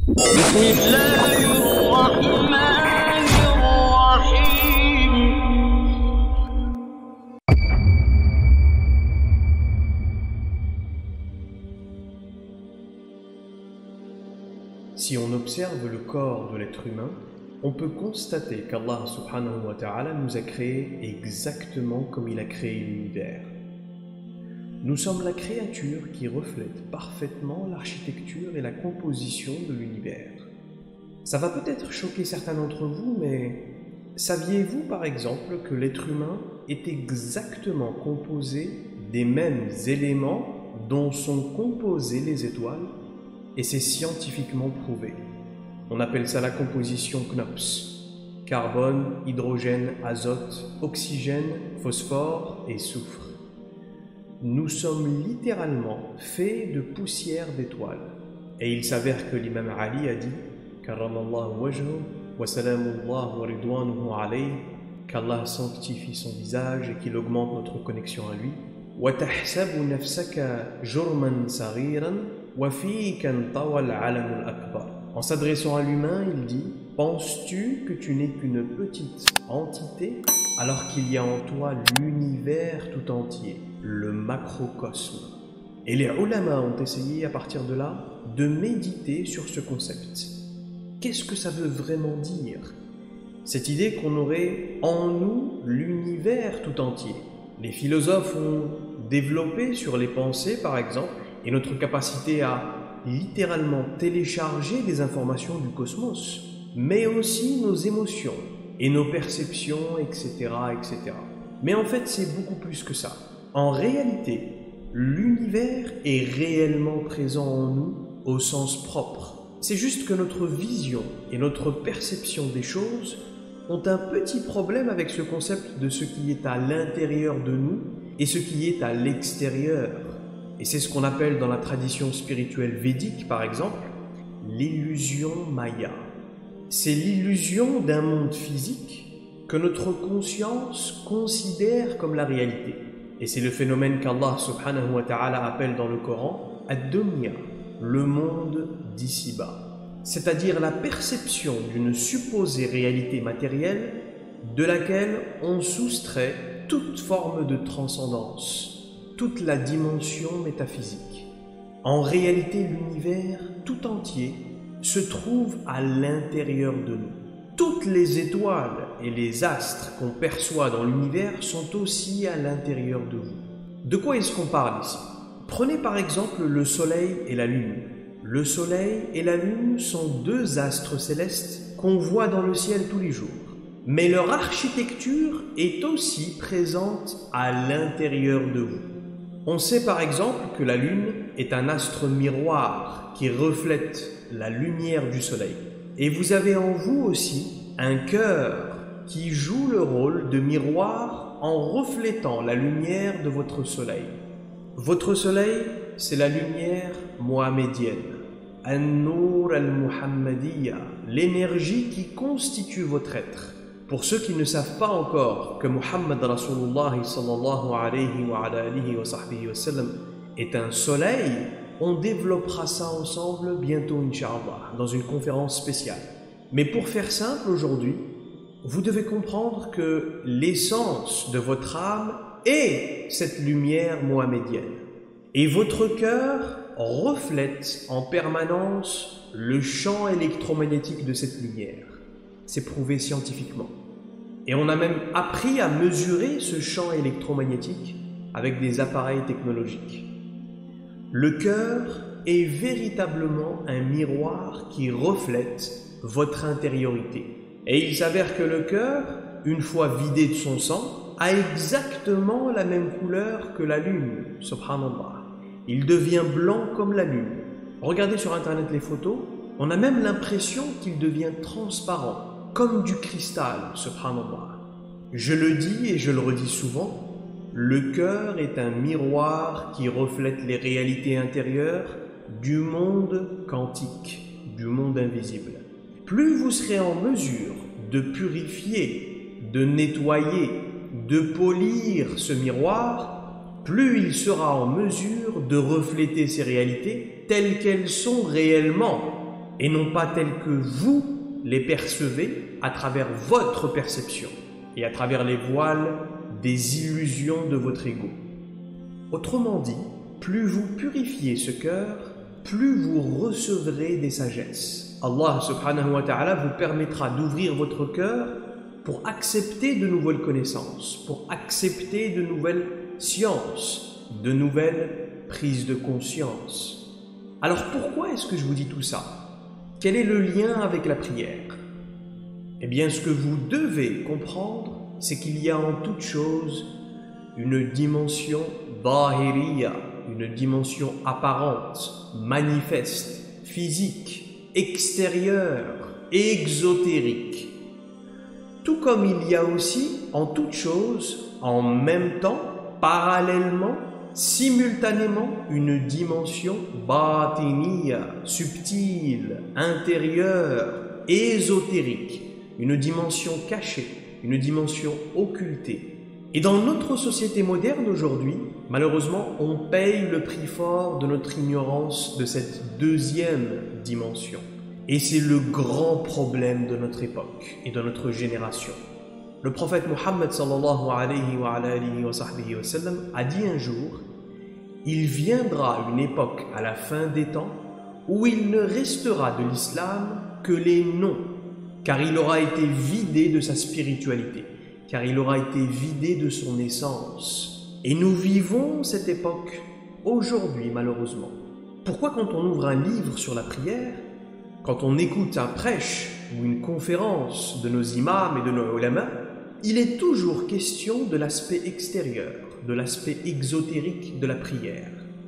بسم الله الرحمن الرحيم. Si on observe le corps de l'être humain, on peut constater qu'Allah subhanahu wa ta'ala nous a créés exactement comme il a créé l'univers. Nous sommes la créature qui reflète parfaitement l'architecture et la composition de l'univers. Ça va peut-être choquer certains d'entre vous, mais saviez-vous par exemple que l'être humain est exactement composé des mêmes éléments dont sont composées les étoiles? Et c'est scientifiquement prouvé. On appelle ça la composition CNOPS. Carbone, hydrogène, azote, oxygène, phosphore et soufre. Nous sommes littéralement faits de poussière d'étoiles. Et il s'avère que l'imam Ali a dit Karramallahu wajhu wa salamullah wa ridwanuhu alayh, qu'Allah sanctifie son visage et qu'il augmente notre connexion à lui. Wa tahsabu nafsaka jurman saghiran wa fika tawa al-alam al-akbar. En s'adressant à l'humain, il dit penses-tu que tu n'es qu'une petite entité alors qu'il y a en toi l'univers tout entier, le macrocosme? Et les ulama ont essayé à partir de là de méditer sur ce concept. Qu'est-ce que ça veut vraiment dire? Cette idée qu'on aurait en nous l'univers tout entier. Les philosophes ont développé sur les pensées par exemple et notre capacité à littéralement télécharger des informations du cosmos, mais aussi nos émotions et nos perceptions, etc., etc. Mais en fait, c'est beaucoup plus que ça. En réalité, l'univers est réellement présent en nous au sens propre. C'est juste que notre vision et notre perception des choses ont un petit problème avec ce concept de ce qui est à l'intérieur de nous et ce qui est à l'extérieur. Et c'est ce qu'on appelle dans la tradition spirituelle védique, par exemple, l'illusion maya. C'est l'illusion d'un monde physique que notre conscience considère comme la réalité. Et c'est le phénomène qu'Allah subhanahu wa ta'ala appelle dans le Coran ad-dunya, le monde d'ici-bas. C'est-à-dire la perception d'une supposée réalité matérielle de laquelle on soustrait toute forme de transcendance, toute la dimension métaphysique. En réalité, l'univers tout entier se trouve à l'intérieur de nous. Toutes les étoiles et les astres qu'on perçoit dans l'univers sont aussi à l'intérieur de vous. De quoi est-ce qu'on parle ici? Prenez par exemple le Soleil et la Lune. Le Soleil et la Lune sont deux astres célestes qu'on voit dans le ciel tous les jours. Mais leur architecture est aussi présente à l'intérieur de vous. On sait par exemple que la Lune est un astre miroir qui reflète la lumière du Soleil. Et vous avez en vous aussi un cœur qui joue le rôle de miroir en reflétant la lumière de votre Soleil. Votre Soleil, c'est la lumière mohamédienne, An-Nur al-Muhammadiyya, l'énergie qui constitue votre être. Pour ceux qui ne savent pas encore que Muhammad Rasulullah sallallahu alayhi wa alihi wa sahbihi wa sallam est un soleil, on développera ça ensemble bientôt, Inch'Allah, dans une conférence spéciale. Mais pour faire simple aujourd'hui, vous devez comprendre que l'essence de votre âme est cette lumière mohamédienne. Et votre cœur reflète en permanence le champ électromagnétique de cette lumière. C'est prouvé scientifiquement. Et on a même appris à mesurer ce champ électromagnétique avec des appareils technologiques. Le cœur est véritablement un miroir qui reflète votre intériorité. Et il s'avère que le cœur, une fois vidé de son sang, a exactement la même couleur que la lune, subhanallah. Il devient blanc comme la lune. Regardez sur internet les photos, on a même l'impression qu'il devient transparent, comme du cristal, subhanallah. Je le dis et je le redis souvent, le cœur est un miroir qui reflète les réalités intérieures du monde quantique, du monde invisible. Plus vous serez en mesure de purifier, de nettoyer, de polir ce miroir, plus il sera en mesure de refléter ces réalités telles qu'elles sont réellement, et non pas tels que vous les percevez à travers votre perception et à travers les voiles des illusions de votre ego. Autrement dit, plus vous purifiez ce cœur, plus vous recevrez des sagesses. Allah subhanahu wa ta'ala vous permettra d'ouvrir votre cœur pour accepter de nouvelles connaissances, pour accepter de nouvelles sciences, de nouvelles prises de conscience. Alors pourquoi est-ce que je vous dis tout ça? Quel est le lien avec la prière? Eh bien, ce que vous devez comprendre, c'est qu'il y a en toute chose une dimension zahiriya, une dimension apparente, manifeste, physique, extérieure, exotérique. Tout comme il y a aussi en toute chose, en même temps, parallèlement, simultanément, une dimension batiniya, subtile, intérieure, ésotérique, une dimension cachée, une dimension occultée. Et dans notre société moderne aujourd'hui, malheureusement, on paye le prix fort de notre ignorance de cette deuxième dimension. Et c'est le grand problème de notre époque et de notre génération. Le prophète Mohammed sallallahu alayhi wa sallam a dit un jour: il viendra une époque à la fin des temps où il ne restera de l'islam que les noms, car il aura été vidé de sa spiritualité, car il aura été vidé de son essence. Et nous vivons cette époque aujourd'hui, malheureusement. Pourquoi quand on ouvre un livre sur la prière, quand on écoute un prêche ou une conférence de nos imams et de nos ulama, il est toujours question de l'aspect extérieur, de l'aspect exotérique de la prière.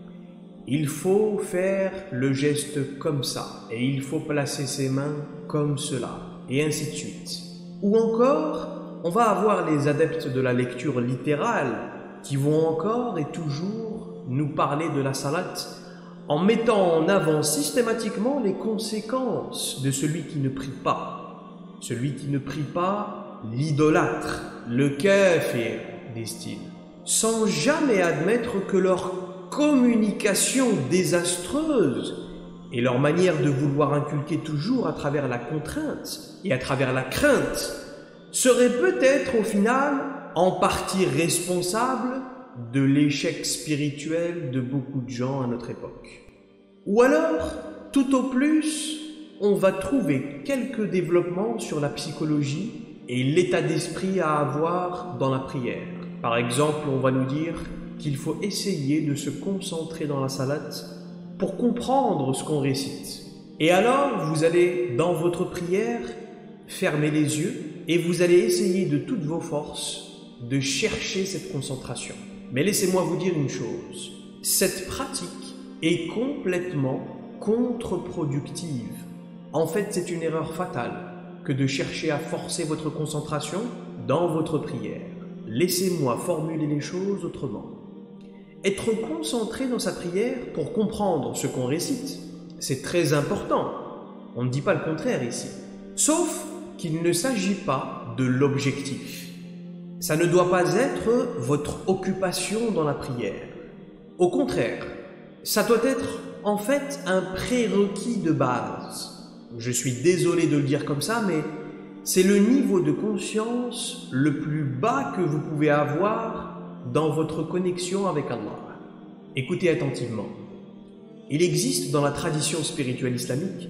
Il faut faire le geste comme ça, et il faut placer ses mains comme cela, et ainsi de suite. Ou encore, on va avoir les adeptes de la lecture littérale qui vont encore et toujours nous parler de la salat en mettant en avant systématiquement les conséquences de celui qui ne prie pas. Celui qui ne prie pas, l'idolâtre, le kafir, disent-ils, sans jamais admettre que leur communication désastreuse et leur manière de vouloir inculquer toujours à travers la contrainte et à travers la crainte serait peut-être au final en partie responsable de l'échec spirituel de beaucoup de gens à notre époque. Ou alors, tout au plus, on va trouver quelques développements sur la psychologie et l'état d'esprit à avoir dans la prière. Par exemple, on va nous dire qu'il faut essayer de se concentrer dans la salate pour comprendre ce qu'on récite. Et alors, vous allez, dans votre prière, fermer les yeux et vous allez essayer de toutes vos forces de chercher cette concentration. Mais laissez-moi vous dire une chose, cette pratique est complètement contre-productive. En fait, c'est une erreur fatale que de chercher à forcer votre concentration dans votre prière. Laissez-moi formuler les choses autrement. Être concentré dans sa prière pour comprendre ce qu'on récite, c'est très important. On ne dit pas le contraire ici. Sauf qu'il ne s'agit pas de l'objectif. Ça ne doit pas être votre occupation dans la prière. Au contraire, ça doit être en fait un prérequis de base. Je suis désolé de le dire comme ça, mais c'est le niveau de conscience le plus bas que vous pouvez avoir dans votre connexion avec Allah. Écoutez attentivement. Il existe dans la tradition spirituelle islamique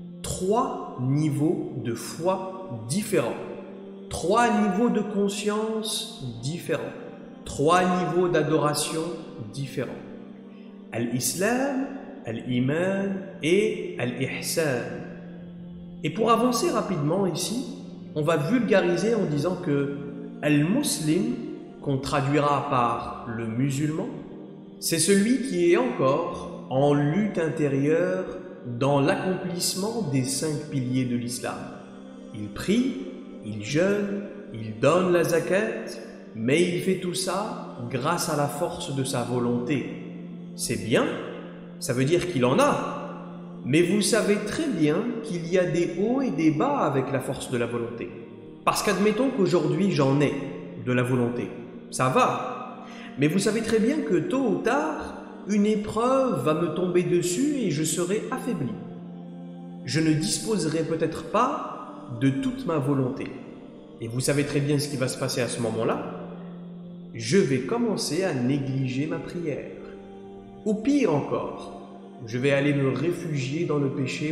3 niveaux de foi différents, 3 niveaux de conscience différents, 3 niveaux d'adoration différents. Al-Islam, Al-Iman et Al-Ihsan. Et pour avancer rapidement ici, on va vulgariser en disant que Al-Muslim, qu'on traduira par le musulman, c'est celui qui est encore en lutte intérieure dans l'accomplissement des 5 piliers de l'islam. Il prie, il jeûne, il donne la zakat, mais il fait tout ça grâce à la force de sa volonté. C'est bien, ça veut dire qu'il en a, mais vous savez très bien qu'il y a des hauts et des bas avec la force de la volonté. Parce qu'admettons qu'aujourd'hui j'en ai de la volonté, ça va, mais vous savez très bien que tôt ou tard, une épreuve va me tomber dessus et je serai affaibli. je ne disposerai peut-être pas de toute ma volonté. Et vous savez très bien ce qui va se passer à ce moment-là. Je vais commencer à négliger ma prière. Ou pire encore, je vais aller me réfugier dans le péché.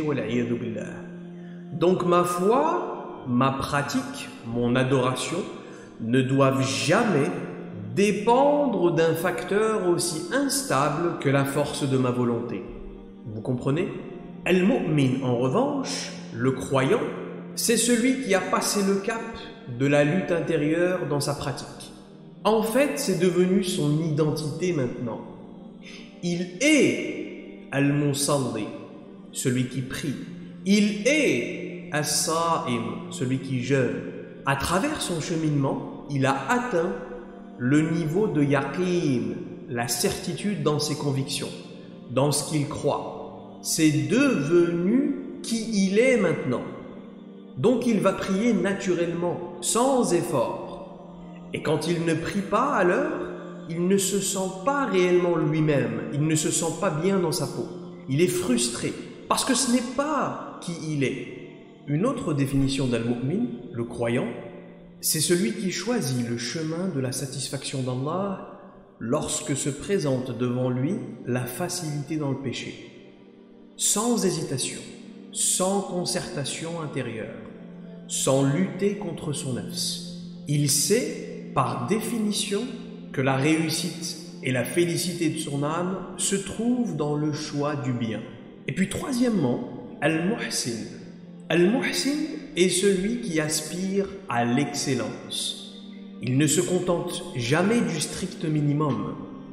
Donc ma foi, ma pratique, mon adoration ne doivent jamais dépendre d'un facteur aussi instable que la force de ma volonté. Vous comprenez? Al-Mu'min, en revanche, le croyant, c'est celui qui a passé le cap de la lutte intérieure dans sa pratique. En fait, c'est devenu son identité maintenant. Il est Al-Musalli, celui qui prie. Il est As-Sa'im, celui qui jeûne. À travers son cheminement, il a atteint le niveau de yaqin, la certitude dans ses convictions, dans ce qu'il croit. C'est devenu qui il est maintenant. Donc il va prier naturellement, sans effort. Et quand il ne prie pas à l'heure, il ne se sent pas réellement lui-même, il ne se sent pas bien dans sa peau. Il est frustré, parce que ce n'est pas qui il est. Une autre définition d'Al-Mu'min, le croyant, c'est celui qui choisit le chemin de la satisfaction d'Allah lorsque se présente devant lui la facilité dans le péché. Sans hésitation, sans concertation intérieure, sans lutter contre son nafs. Il sait, par définition, que la réussite et la félicité de son âme se trouvent dans le choix du bien. Et puis troisièmement, Al-Muhsin. Al-Muhsin est celui qui aspire à l'excellence. Il ne se contente jamais du strict minimum.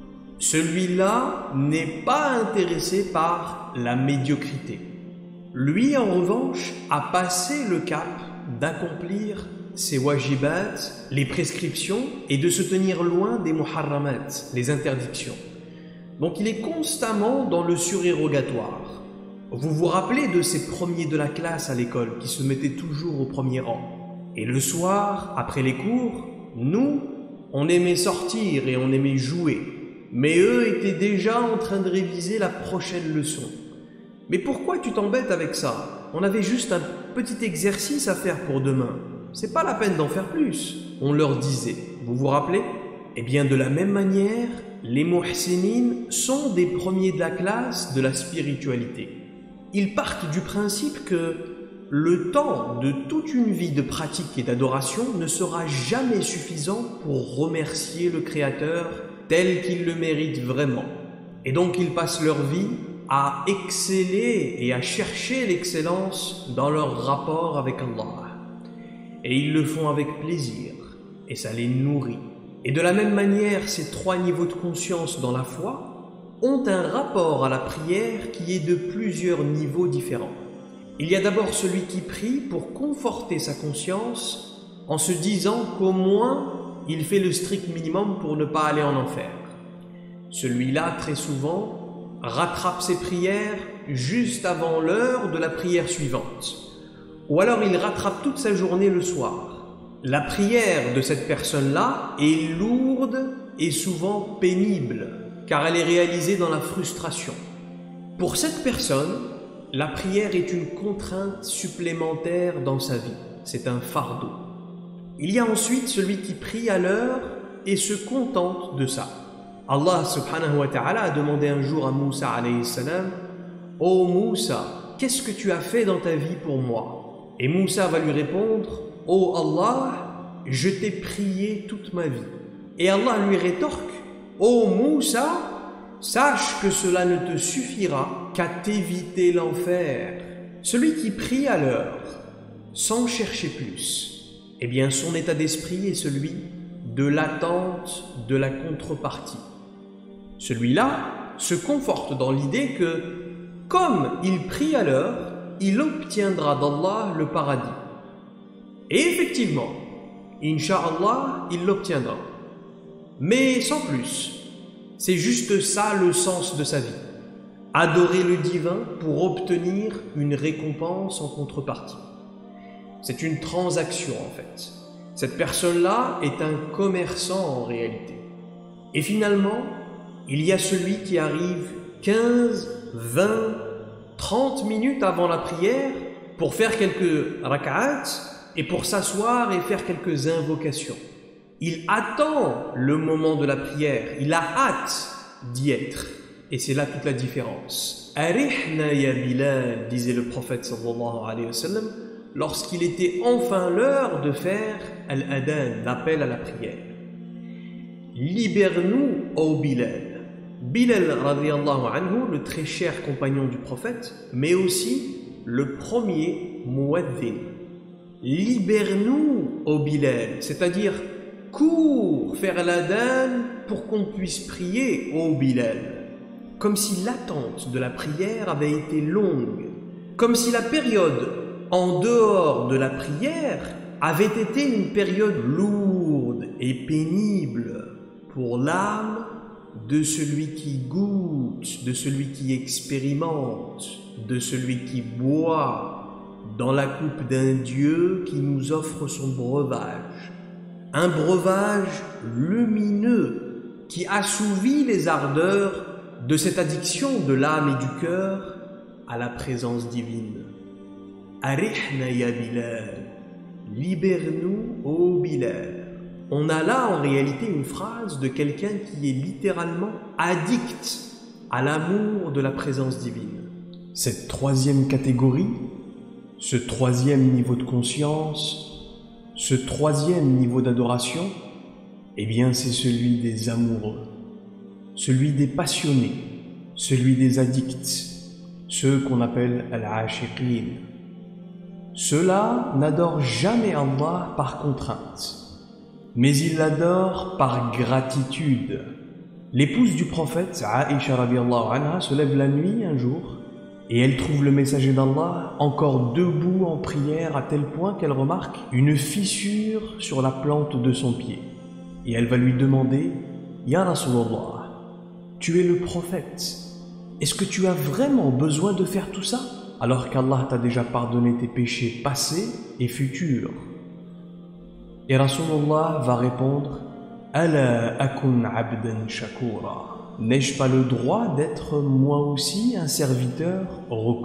Celui-là n'est pas intéressé par la médiocrité. Lui, en revanche, a passé le cap d'accomplir ses wajibat, les prescriptions, et de se tenir loin des muharramat, les interdictions. Donc il est constamment dans le surérogatoire. Vous vous rappelez de ces premiers de la classe à l'école qui se mettaient toujours au premier rang. Et le soir, après les cours, nous, on aimait sortir et on aimait jouer. Mais eux étaient déjà en train de réviser la prochaine leçon. Mais pourquoi tu t'embêtes avec ça? On avait juste un petit exercice à faire pour demain. C'est pas la peine d'en faire plus, on leur disait. Vous vous rappelez? Eh bien, de la même manière, les muhsinin sont des premiers de la classe de la spiritualité. Ils partent du principe que le temps de toute une vie de pratique et d'adoration ne sera jamais suffisant pour remercier le Créateur tel qu'il le mérite vraiment. Et donc ils passent leur vie à exceller et à chercher l'excellence dans leur rapport avec Allah. Et ils le font avec plaisir, et ça les nourrit. Et de la même manière, ces trois niveaux de conscience dans la foi ont un rapport à la prière qui est de plusieurs niveaux différents. Il y a d'abord celui qui prie pour conforter sa conscience en se disant qu'au moins il fait le strict minimum pour ne pas aller en enfer. Celui-là, très souvent, rattrape ses prières juste avant l'heure de la prière suivante. Ou alors il rattrape toute sa journée le soir. La prière de cette personne-là est lourde et souvent pénible, car elle est réalisée dans la frustration. Pour cette personne, la prière est une contrainte supplémentaire dans sa vie. C'est un fardeau. Il y a ensuite celui qui prie à l'heure et se contente de ça. Allah subhanahu wa ta'ala a demandé un jour à Moussa alayhi salam: « Ô Moussa, qu'est-ce que tu as fait dans ta vie pour moi ?» Et Moussa va lui répondre: « Ô Allah, je t'ai prié toute ma vie. » Et Allah lui rétorque: « Ô Moussa, sache que cela ne te suffira qu'à t'éviter l'enfer. » Celui qui prie à l'heure, sans chercher plus, eh bien son état d'esprit est celui de l'attente de la contrepartie. Celui-là se conforte dans l'idée que, comme il prie à l'heure, il obtiendra d'Allah le paradis. Et effectivement, Inch'Allah, il l'obtiendra. Mais sans plus. C'est juste ça le sens de sa vie. Adorer le divin pour obtenir une récompense en contrepartie. C'est une transaction en fait. Cette personne-là est un commerçant en réalité. Et finalement, il y a celui qui arrive 15, 20, 30 minutes avant la prière pour faire quelques rak'at et pour s'asseoir et faire quelques invocations. Il attend le moment de la prière, il a hâte d'y être. Et c'est là toute la différence. Arihna ya Bilal, disait le prophète sallallahu alayhi wa sallam, lorsqu'il était enfin l'heure de faire al-adhan, l'appel à la prière. Libère-nous, ô Bilal. Bilal radiyallahu anhu, le très cher compagnon du prophète, mais aussi le premier muaddin. Libère-nous, ô Bilal, c'est-à-dire cours faire l'adhan pour qu'on puisse prier, ô Bilal. Comme si l'attente de la prière avait été longue, comme si la période en dehors de la prière avait été une période lourde et pénible pour l'âme de celui qui goûte, de celui qui expérimente, de celui qui boit dans la coupe d'un Dieu qui nous offre son breuvage. Un breuvage lumineux qui assouvit les ardeurs de cette addiction de l'âme et du cœur à la présence divine. Arihna ya Bilal, libère-nous, ô Bilal. On a là en réalité une phrase de quelqu'un qui est littéralement addict à l'amour de la présence divine. Cette troisième catégorie, ce troisième niveau de conscience, ce troisième niveau d'adoration, eh bien c'est celui des amoureux, celui des passionnés, celui des addicts, ceux qu'on appelle al-ashiqin. Ceux-là n'adorent jamais Allah par contrainte, mais ils l'adorent par gratitude. L'épouse du prophète, Aïcha radiyallahu anha, se lève la nuit un jour et elle trouve le messager d'Allah encore debout en prière à tel point qu'elle remarque une fissure sur la plante de son pied. Et elle va lui demander « Ya Rasulallah, tu es le prophète. Est-ce que tu as vraiment besoin de faire tout ça alors qu'Allah t'a déjà pardonné tes péchés passés et futurs ?» Et Rasulullah va répondre « Ala akun abdan shakura. N'ai-je pas le droit d'être moi aussi un serviteur reconnaissant ?»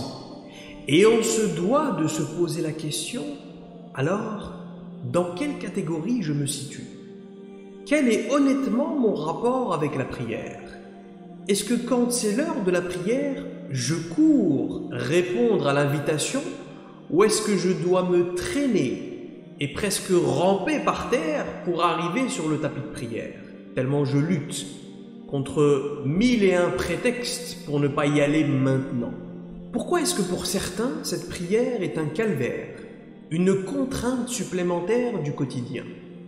Et on se doit de se poser la question, alors, dans quelle catégorie je me situe? Quel est honnêtement mon rapport avec la prière? Est-ce que quand c'est l'heure de la prière, je cours répondre à l'invitation, ou est-ce que je dois me traîner et presque ramper par terre pour arriver sur le tapis de prière, tellement je lutte contre 1001 prétextes pour ne pas y aller maintenant? Pourquoi est-ce que pour certains, cette prière est un calvaire, une contrainte supplémentaire du quotidien?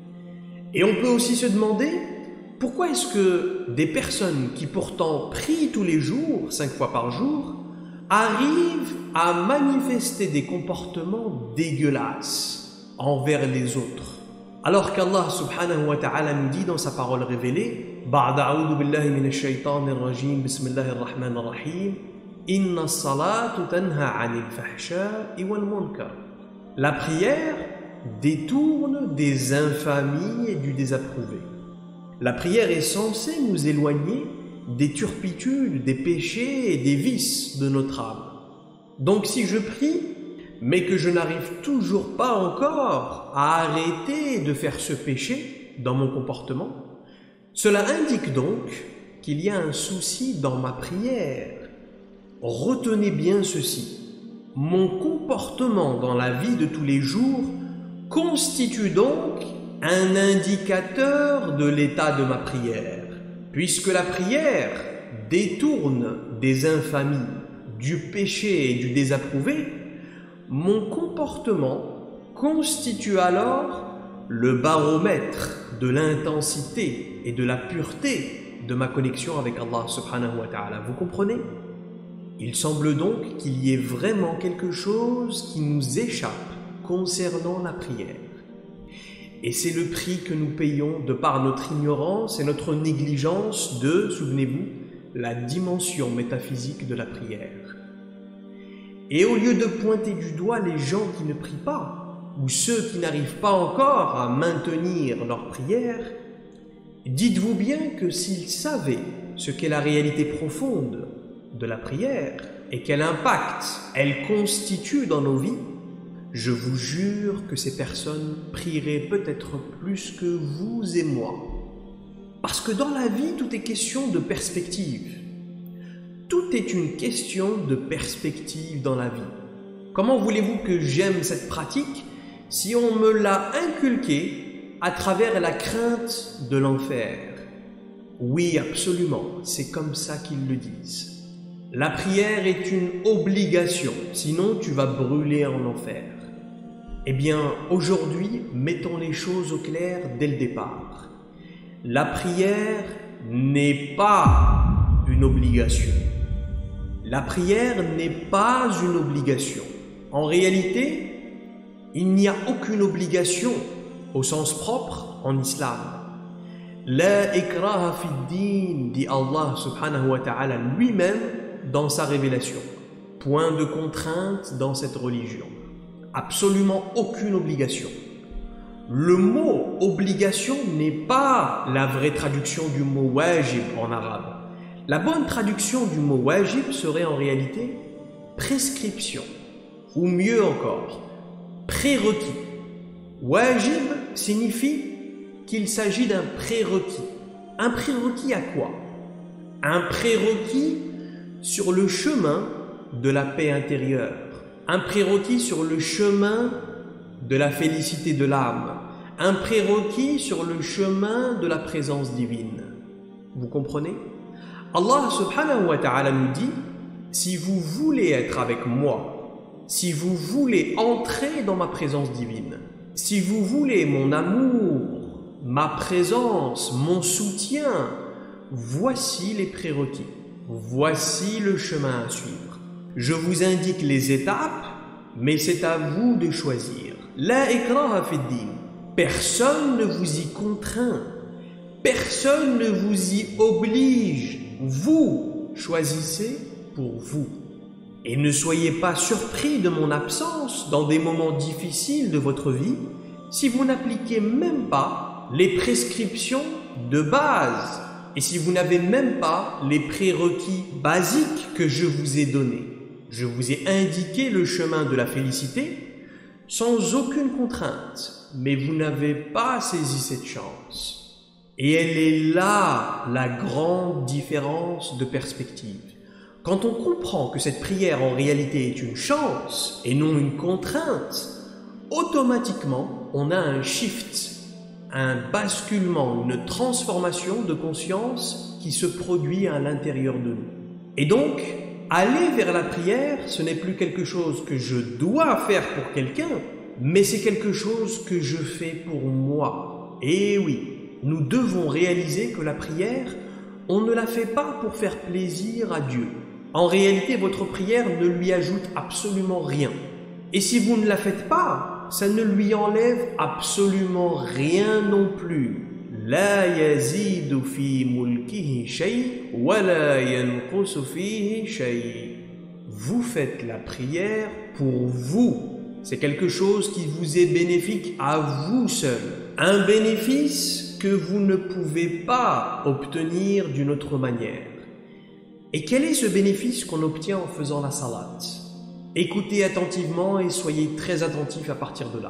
Et on peut aussi se demander, pourquoi est-ce que des personnes qui pourtant prient tous les jours, 5 fois par jour, arrivent à manifester des comportements dégueulasses envers les autres? Alors qu'Allah subhanahu wa ta'ala nous dit dans sa parole révélée, Ba'da a'udhu billahi minash shaytanir rajim, bismillahir rahmanir rahim, Inna as-salatu tanha 'anil fahsha'i wal munkar. La prière détourne des infamies et du désapprouvé. La prière est censée nous éloigner des turpitudes, des péchés et des vices de notre âme. Donc si je prie, mais que je n'arrive toujours pas encore à arrêter de faire ce péché dans mon comportement, cela indique donc qu'il y a un souci dans ma prière. Retenez bien ceci. Mon comportement dans la vie de tous les jours constitue donc un indicateur de l'état de ma prière. Puisque la prière détourne des infamies, du péché et du désapprouvé, mon comportement constitue alors le baromètre de l'intensité et de la pureté de ma connexion avec Allah subhanahu wa ta'ala. Vous comprenez? Il semble donc qu'il y ait vraiment quelque chose qui nous échappe concernant la prière. Et c'est le prix que nous payons de par notre ignorance et notre négligence de, souvenez-vous, la dimension métaphysique de la prière. Et au lieu de pointer du doigt les gens qui ne prient pas, ou ceux qui n'arrivent pas encore à maintenir leur prière, dites-vous bien que s'ils savaient ce qu'est la réalité profonde de la prière, et quel impact elles constituent dans nos vies, je vous jure que ces personnes prieraient peut-être plus que vous et moi. Parce que dans la vie, tout est question de perspective. Tout est une question de perspective dans la vie. Comment voulez-vous que j'aime cette pratique si on me l'a inculquée à travers la crainte de l'enfer? Oui, absolument, c'est comme ça qu'ils le disent. La prière est une obligation, sinon tu vas brûler en enfer. Eh bien, aujourd'hui, mettons les choses au clair dès le départ. La prière n'est pas une obligation. La prière n'est pas une obligation. En réalité, il n'y a aucune obligation au sens propre en islam. La ikraha fi din, dit Allah subhanahu wa ta'ala lui-même dans sa révélation. Point de contrainte dans cette religion. Absolument aucune obligation. Le mot obligation n'est pas la vraie traduction du mot wajib en arabe. La bonne traduction du mot wajib serait en réalité prescription, ou mieux encore, prérequis. Wajib signifie qu'il s'agit d'un prérequis. Un prérequis à quoi? Un prérequis sur le chemin de la paix intérieure. Un prérequis sur le chemin de la félicité de l'âme. Un prérequis sur le chemin de la présence divine. Vous comprenez? Allah subhanahu wa ta'ala nous dit, si vous voulez être avec moi, si vous voulez entrer dans ma présence divine, si vous voulez mon amour, ma présence, mon soutien, voici les prérequis, voici le chemin à suivre. Je vous indique les étapes, mais c'est à vous de choisir. La ikraha fi din. Personne ne vous y contraint, personne ne vous y oblige. Vous choisissez pour vous. Et ne soyez pas surpris de mon absence dans des moments difficiles de votre vie si vous n'appliquez même pas les prescriptions de base et si vous n'avez même pas les prérequis basiques que je vous ai donnés. Je vous ai indiqué le chemin de la félicité sans aucune contrainte, mais vous n'avez pas saisi cette chance. Et elle est là la grande différence de perspective. Quand on comprend que cette prière en réalité est une chance et non une contrainte, automatiquement on a un shift, un basculement, une transformation de conscience qui se produit à l'intérieur de nous. Et donc, aller vers la prière, ce n'est plus quelque chose que je dois faire pour quelqu'un, mais c'est quelque chose que je fais pour moi. Et oui, nous devons réaliser que la prière, on ne la fait pas pour faire plaisir à Dieu. En réalité, votre prière ne lui ajoute absolument rien. Et si vous ne la faites pas, ça ne lui enlève absolument rien non plus. La yazidu fi mulkihi shay wa la yanqusu fihi shay. Vous faites la prière pour vous. C'est quelque chose qui vous est bénéfique à vous seul. Un bénéfice que vous ne pouvez pas obtenir d'une autre manière. Et quel est ce bénéfice qu'on obtient en faisant la salat? Écoutez attentivement et soyez très attentifs à partir de là.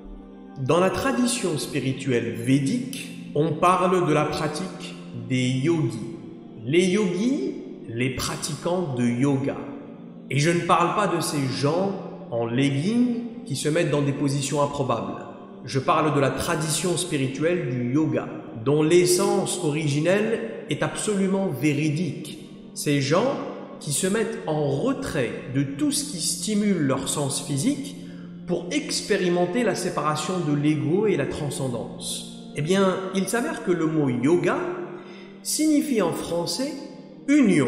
Dans la tradition spirituelle védique, on parle de la pratique des yogis. Les yogis, les pratiquants de yoga. Et je ne parle pas de ces gens en leggings qui se mettent dans des positions improbables. Je parle de la tradition spirituelle du yoga, dont l'essence originelle est absolument véridique. Ces gens qui se mettent en retrait de tout ce qui stimule leur sens physique pour expérimenter la séparation de l'ego et la transcendance. Eh bien, il s'avère que le mot yoga signifie en français union.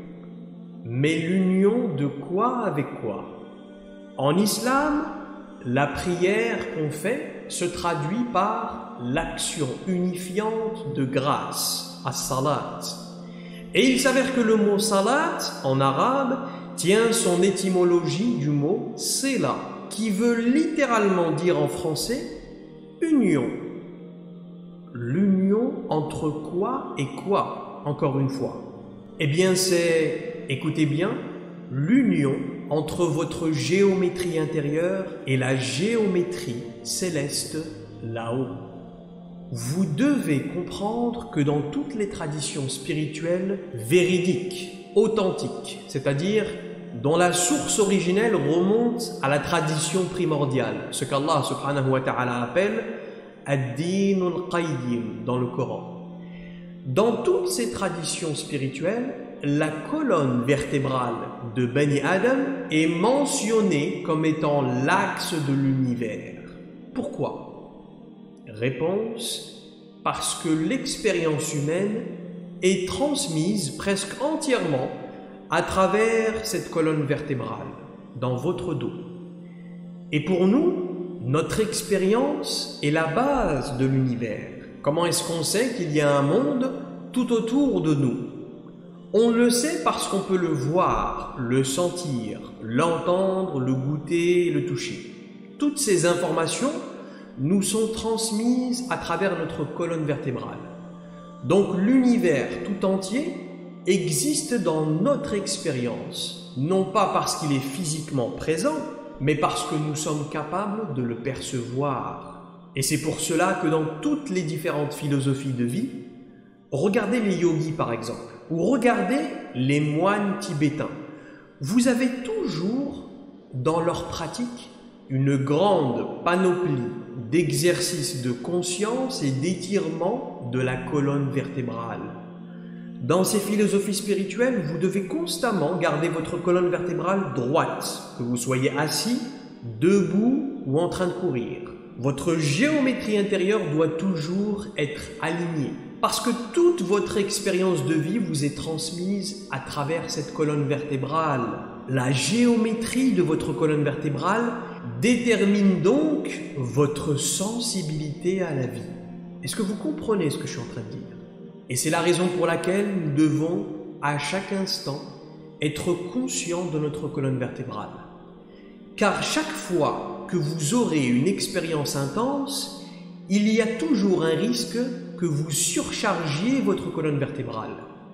Mais l'union de quoi avec quoi? En islam, la prière qu'on fait se traduit par l'action unifiante de grâce, as-salat. Et il s'avère que le mot salat, en arabe, tient son étymologie du mot sila, qui veut littéralement dire en français union. L'union entre quoi et quoi, encore une fois? Eh bien c'est, écoutez bien, l'union entre votre géométrie intérieure et la géométrie céleste là-haut. Vous devez comprendre que dans toutes les traditions spirituelles véridiques, authentiques, c'est-à-dire dont la source originelle remonte à la tradition primordiale, ce qu'Allah subhanahu wa ta'ala appelle ad-din al-qayyim dans le Coran. Dans toutes ces traditions spirituelles, la colonne vertébrale de Bani Adam est mentionnée comme étant l'axe de l'univers. Pourquoi? Réponse: parce que l'expérience humaine est transmise presque entièrement à travers cette colonne vertébrale, dans votre dos. Et pour nous, notre expérience est la base de l'univers. Comment est-ce qu'on sait qu'il y a un monde tout autour de nous? On le sait parce qu'on peut le voir, le sentir, l'entendre, le goûter, le toucher. Toutes ces informations nous sont transmises à travers notre colonne vertébrale. Donc l'univers tout entier existe dans notre expérience, non pas parce qu'il est physiquement présent, mais parce que nous sommes capables de le percevoir. Et c'est pour cela que dans toutes les différentes philosophies de vie, regardez les yogis par exemple, ou regardez les moines tibétains, vous avez toujours dans leur pratique une grande panoplie d'exercices de conscience et d'étirement de la colonne vertébrale. Dans ces philosophies spirituelles, vous devez constamment garder votre colonne vertébrale droite, que vous soyez assis, debout ou en train de courir. Votre géométrie intérieure doit toujours être alignée, parce que toute votre expérience de vie vous est transmise à travers cette colonne vertébrale. La géométrie de votre colonne vertébrale détermine donc votre sensibilité à la vie. Est-ce que vous comprenez ce que je suis en train de dire? Et c'est la raison pour laquelle nous devons, à chaque instant, être conscients de notre colonne vertébrale. Car chaque fois que vous aurez une expérience intense, il y a toujours un risque que vous surchargiez votre colonne vertébrale.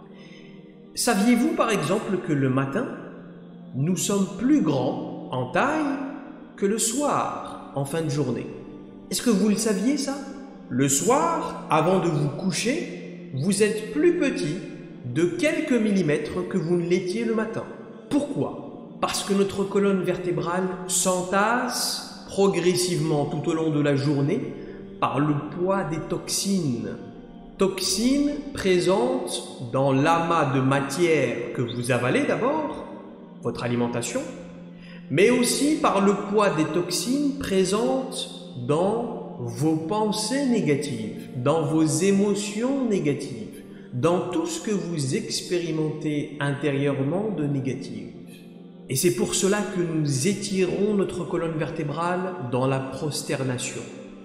Saviez-vous par exemple que le matin, nous sommes plus grands en taille que le soir, en fin de journée? Est-ce que vous le saviez ça? Le soir, avant de vous coucher, vous êtes plus petit de quelques millimètres que vous ne l'étiez le matin. Pourquoi? Parce que notre colonne vertébrale s'entasse progressivement tout au long de la journée par le poids des toxines. Toxines présentes dans l'amas de matière que vous avalez d'abord, votre alimentation, mais aussi par le poids des toxines présentes dans vos pensées négatives, dans vos émotions négatives, dans tout ce que vous expérimentez intérieurement de négatif. Et c'est pour cela que nous étirons notre colonne vertébrale dans la prosternation.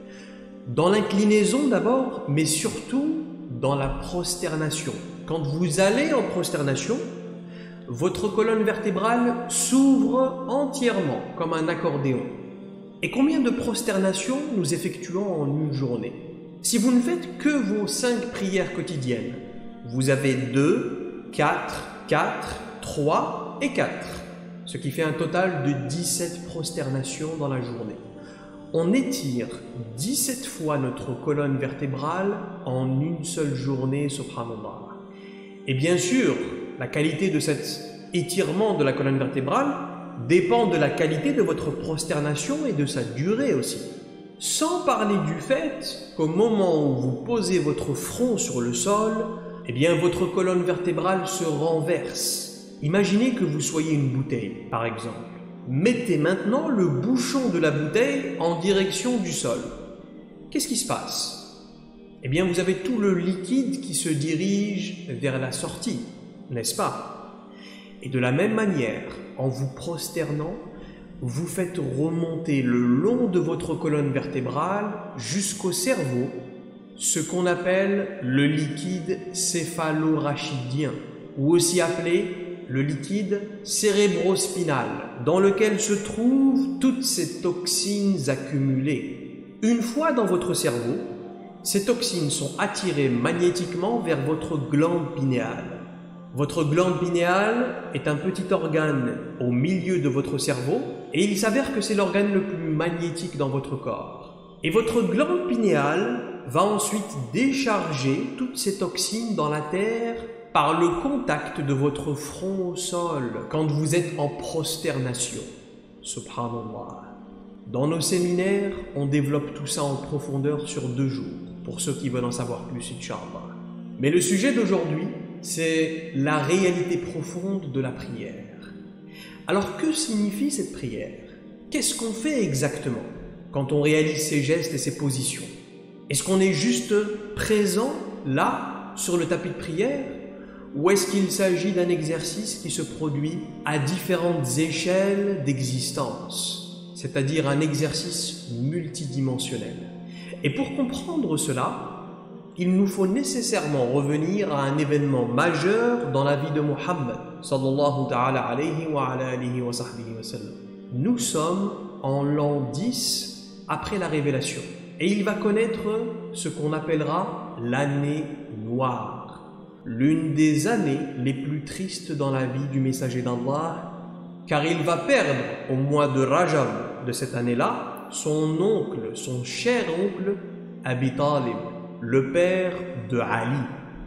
Dans l'inclinaison d'abord, mais surtout dans la prosternation. Quand vous allez en prosternation, votre colonne vertébrale s'ouvre entièrement comme un accordéon. Et combien de prosternations nous effectuons en une journée? Si vous ne faites que vos 5 prières quotidiennes, vous avez 2, 4, 4, 3 et 4, ce qui fait un total de 17 prosternations dans la journée. On étire 17 fois notre colonne vertébrale en une seule journée, subhanallah. Et bien sûr, la qualité de cet étirement de la colonne vertébrale dépend de la qualité de votre prosternation et de sa durée aussi. Sans parler du fait qu'au moment où vous posez votre front sur le sol, eh bien votre colonne vertébrale se renverse. Imaginez que vous soyez une bouteille, par exemple. Mettez maintenant le bouchon de la bouteille en direction du sol. Qu'est-ce qui se passe? Eh bien vous avez tout le liquide qui se dirige vers la sortie, n'est-ce pas? Et de la même manière, en vous prosternant, vous faites remonter le long de votre colonne vertébrale jusqu'au cerveau ce qu'on appelle le liquide céphalorachidien, ou aussi appelé le liquide cérébrospinal, dans lequel se trouvent toutes ces toxines accumulées. Une fois dans votre cerveau, ces toxines sont attirées magnétiquement vers votre glande pinéale. Votre glande pinéale est un petit organe au milieu de votre cerveau et il s'avère que c'est l'organe le plus magnétique dans votre corps. Et votre glande pinéale va ensuite décharger toutes ces toxines dans la terre par le contact de votre front au sol quand vous êtes en prosternation. Subhanallah. Dans nos séminaires, on développe tout ça en profondeur sur 2 jours, pour ceux qui veulent en savoir plus, Inch'Allah. Mais le sujet d'aujourd'hui, c'est la réalité profonde de la prière. Alors que signifie cette prière? Qu'est-ce qu'on fait exactement quand on réalise ces gestes et ces positions? Est-ce qu'on est juste présent, là, sur le tapis de prière? Ou est-ce qu'il s'agit d'un exercice qui se produit à différentes échelles d'existence, c'est-à-dire un exercice multidimensionnel? Et pour comprendre cela, il nous faut nécessairement revenir à un événement majeur dans la vie de Muhammad sallallahu ta'ala alayhi wa ala alihi wa sahbihi wa sallam. Nous sommes en l'an 10 après la révélation et il va connaître ce qu'on appellera l'année noire, l'une des années les plus tristes dans la vie du messager d'Allah, car il va perdre au mois de Rajab de cette année-là son oncle, son cher oncle Abi Talib, le père de Ali.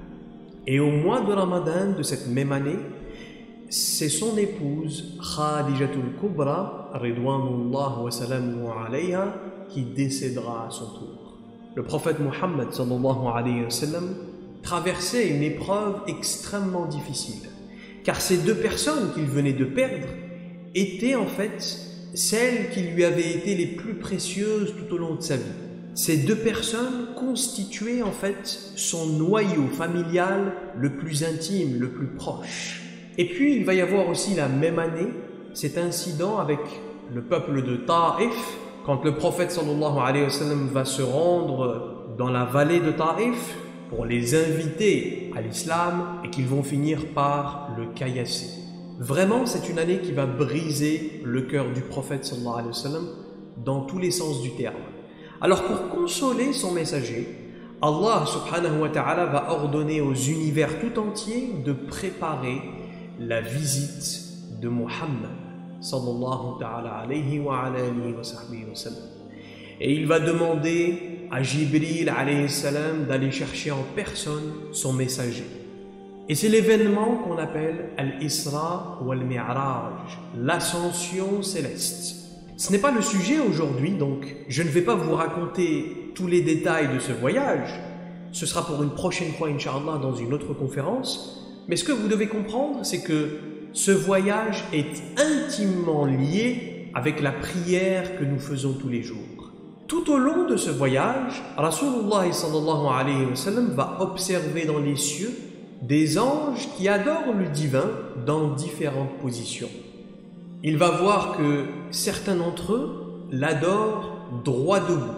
Et au mois de Ramadan de cette même année, c'est son épouse Khadijatul Kubra, ridwanullah wa salamu alayha, qui décédera à son tour. Le prophète Muhammad sallallahu alayhi wa sallam traversait une épreuve extrêmement difficile, car ces 2 personnes qu'il venait de perdre étaient en fait celles qui lui avaient été les plus précieuses tout au long de sa vie. Ces 2 personnes constituaient en fait son noyau familial le plus intime, le plus proche. Et puis il va y avoir aussi la même année cet incident avec le peuple de Taïf, quand le prophète sallallahu alayhi wa sallam va se rendre dans la vallée de Taïf pour les inviter à l'islam et qu'ils vont finir par le caillasser. Vraiment, c'est une année qui va briser le cœur du prophète sallallahu alayhi wa sallam dans tous les sens du terme. Alors pour consoler son messager, Allah subhanahu wa ta'ala va ordonner aux univers tout entiers de préparer la visite de Muhammad sallallahu ta'ala alayhi wa alihi wa sahbihi wa sallam. Et il va demander à Jibril alayhi salam d'aller chercher en personne son messager. Et c'est l'événement qu'on appelle Al-Isra ou Al-Mi'raj, l'ascension céleste. Ce n'est pas le sujet aujourd'hui, donc je ne vais pas vous raconter tous les détails de ce voyage. Ce sera pour une prochaine fois, Inch'Allah, dans une autre conférence. Mais ce que vous devez comprendre, c'est que ce voyage est intimement lié avec la prière que nous faisons tous les jours. Tout au long de ce voyage, Rasulullah sallallahu alayhi wa sallam va observer dans les cieux des anges qui adorent le divin dans différentes positions. Il va voir que certains d'entre eux l'adorent droit debout,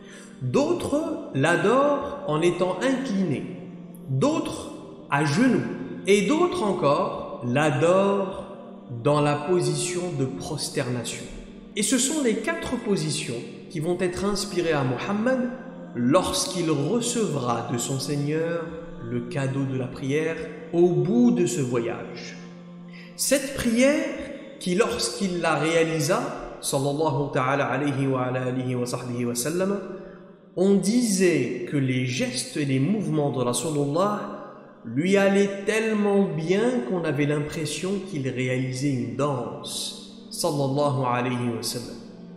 d'autres l'adorent en étant inclinés, d'autres à genoux, et d'autres encore l'adorent dans la position de prosternation. Et ce sont les 4 positions qui vont être inspirées à Muhammad lorsqu'il recevra de son Seigneur le cadeau de la prière au bout de ce voyage. Cette prière qui, lorsqu'il la réalisa, sallallahu ta'ala alayhi wa alihi wa sahbihi wa sallam, on disait que les gestes et les mouvements de Rasulullah lui allaient tellement bien qu'on avait l'impression qu'il réalisait une danse, sallallahu alayhi wa sallam.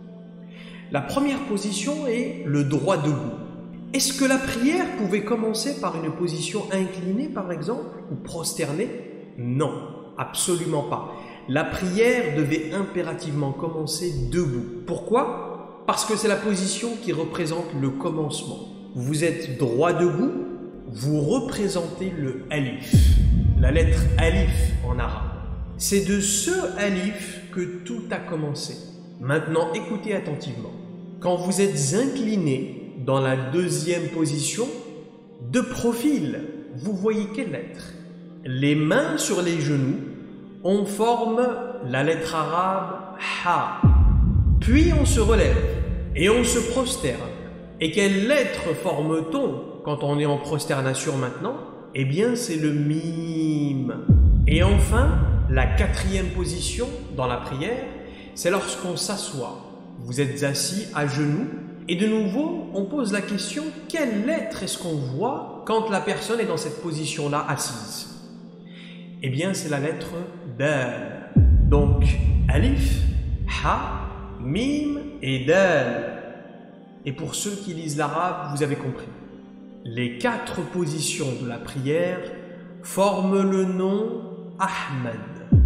La première position est le droit debout. Est-ce que la prière pouvait commencer par une position inclinée, par exemple, ou prosternée? Non, absolument pas. La prière devait impérativement commencer debout. Pourquoi? Parce que c'est la position qui représente le commencement. Vous êtes droit debout, vous représentez le alif, la lettre alif en arabe. C'est de ce alif que tout a commencé. Maintenant, écoutez attentivement. Quand vous êtes incliné dans la 2e position, de profil, vous voyez quelle lettre? Les mains sur les genoux, on forme la lettre arabe Ha. Puis on se relève et on se prosterne. Et quelle lettre forme-t-on quand on est en prosternation maintenant? Eh bien, c'est le mime. Et enfin, la quatrième position dans la prière, c'est lorsqu'on s'assoit. Vous êtes assis à genoux et de nouveau, on pose la question, quelle lettre est-ce qu'on voit quand la personne est dans cette position-là assise? Eh bien, c'est la lettre Dal. Donc, Alif, Ha, Mim et Dal. Et pour ceux qui lisent l'arabe, vous avez compris. Les 4 positions de la prière forment le nom Ahmed.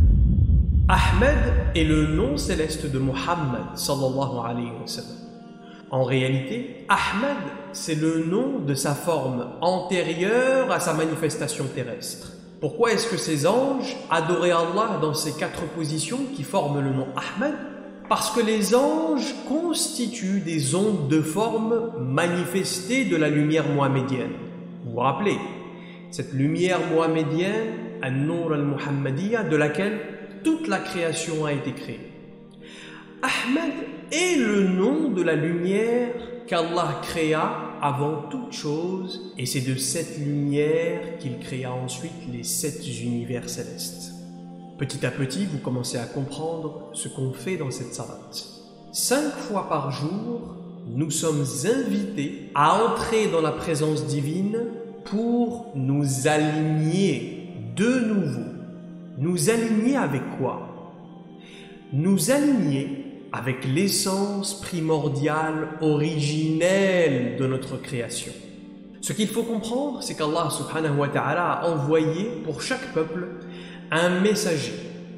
Ahmed est le nom céleste de Muhammad sallallahu alayhi wa sallam. En réalité, Ahmed, c'est le nom de sa forme antérieure à sa manifestation terrestre. Pourquoi est-ce que ces anges adoraient Allah dans ces 4 positions qui forment le nom Ahmed? Parce que les anges constituent des ondes de forme manifestées de la lumière mohamédienne. Vous vous rappelez, cette lumière mohamédienne, An-Nur al-Muhammadiyya, de laquelle toute la création a été créée. Ahmed est le nom de la lumière qu'Allah créa avant toute chose, et c'est de cette lumière qu'il créa ensuite les 7 univers célestes. Petit à petit, vous commencez à comprendre ce qu'on fait dans cette salat. 5 fois par jour, nous sommes invités à entrer dans la présence divine pour nous aligner de nouveau. Nous aligner avec quoi? Nous aligner avec l'essence primordiale, originelle de notre création. Ce qu'il faut comprendre, c'est qu'Allah subhanahu wa ta'ala a envoyé pour chaque peuple un messager.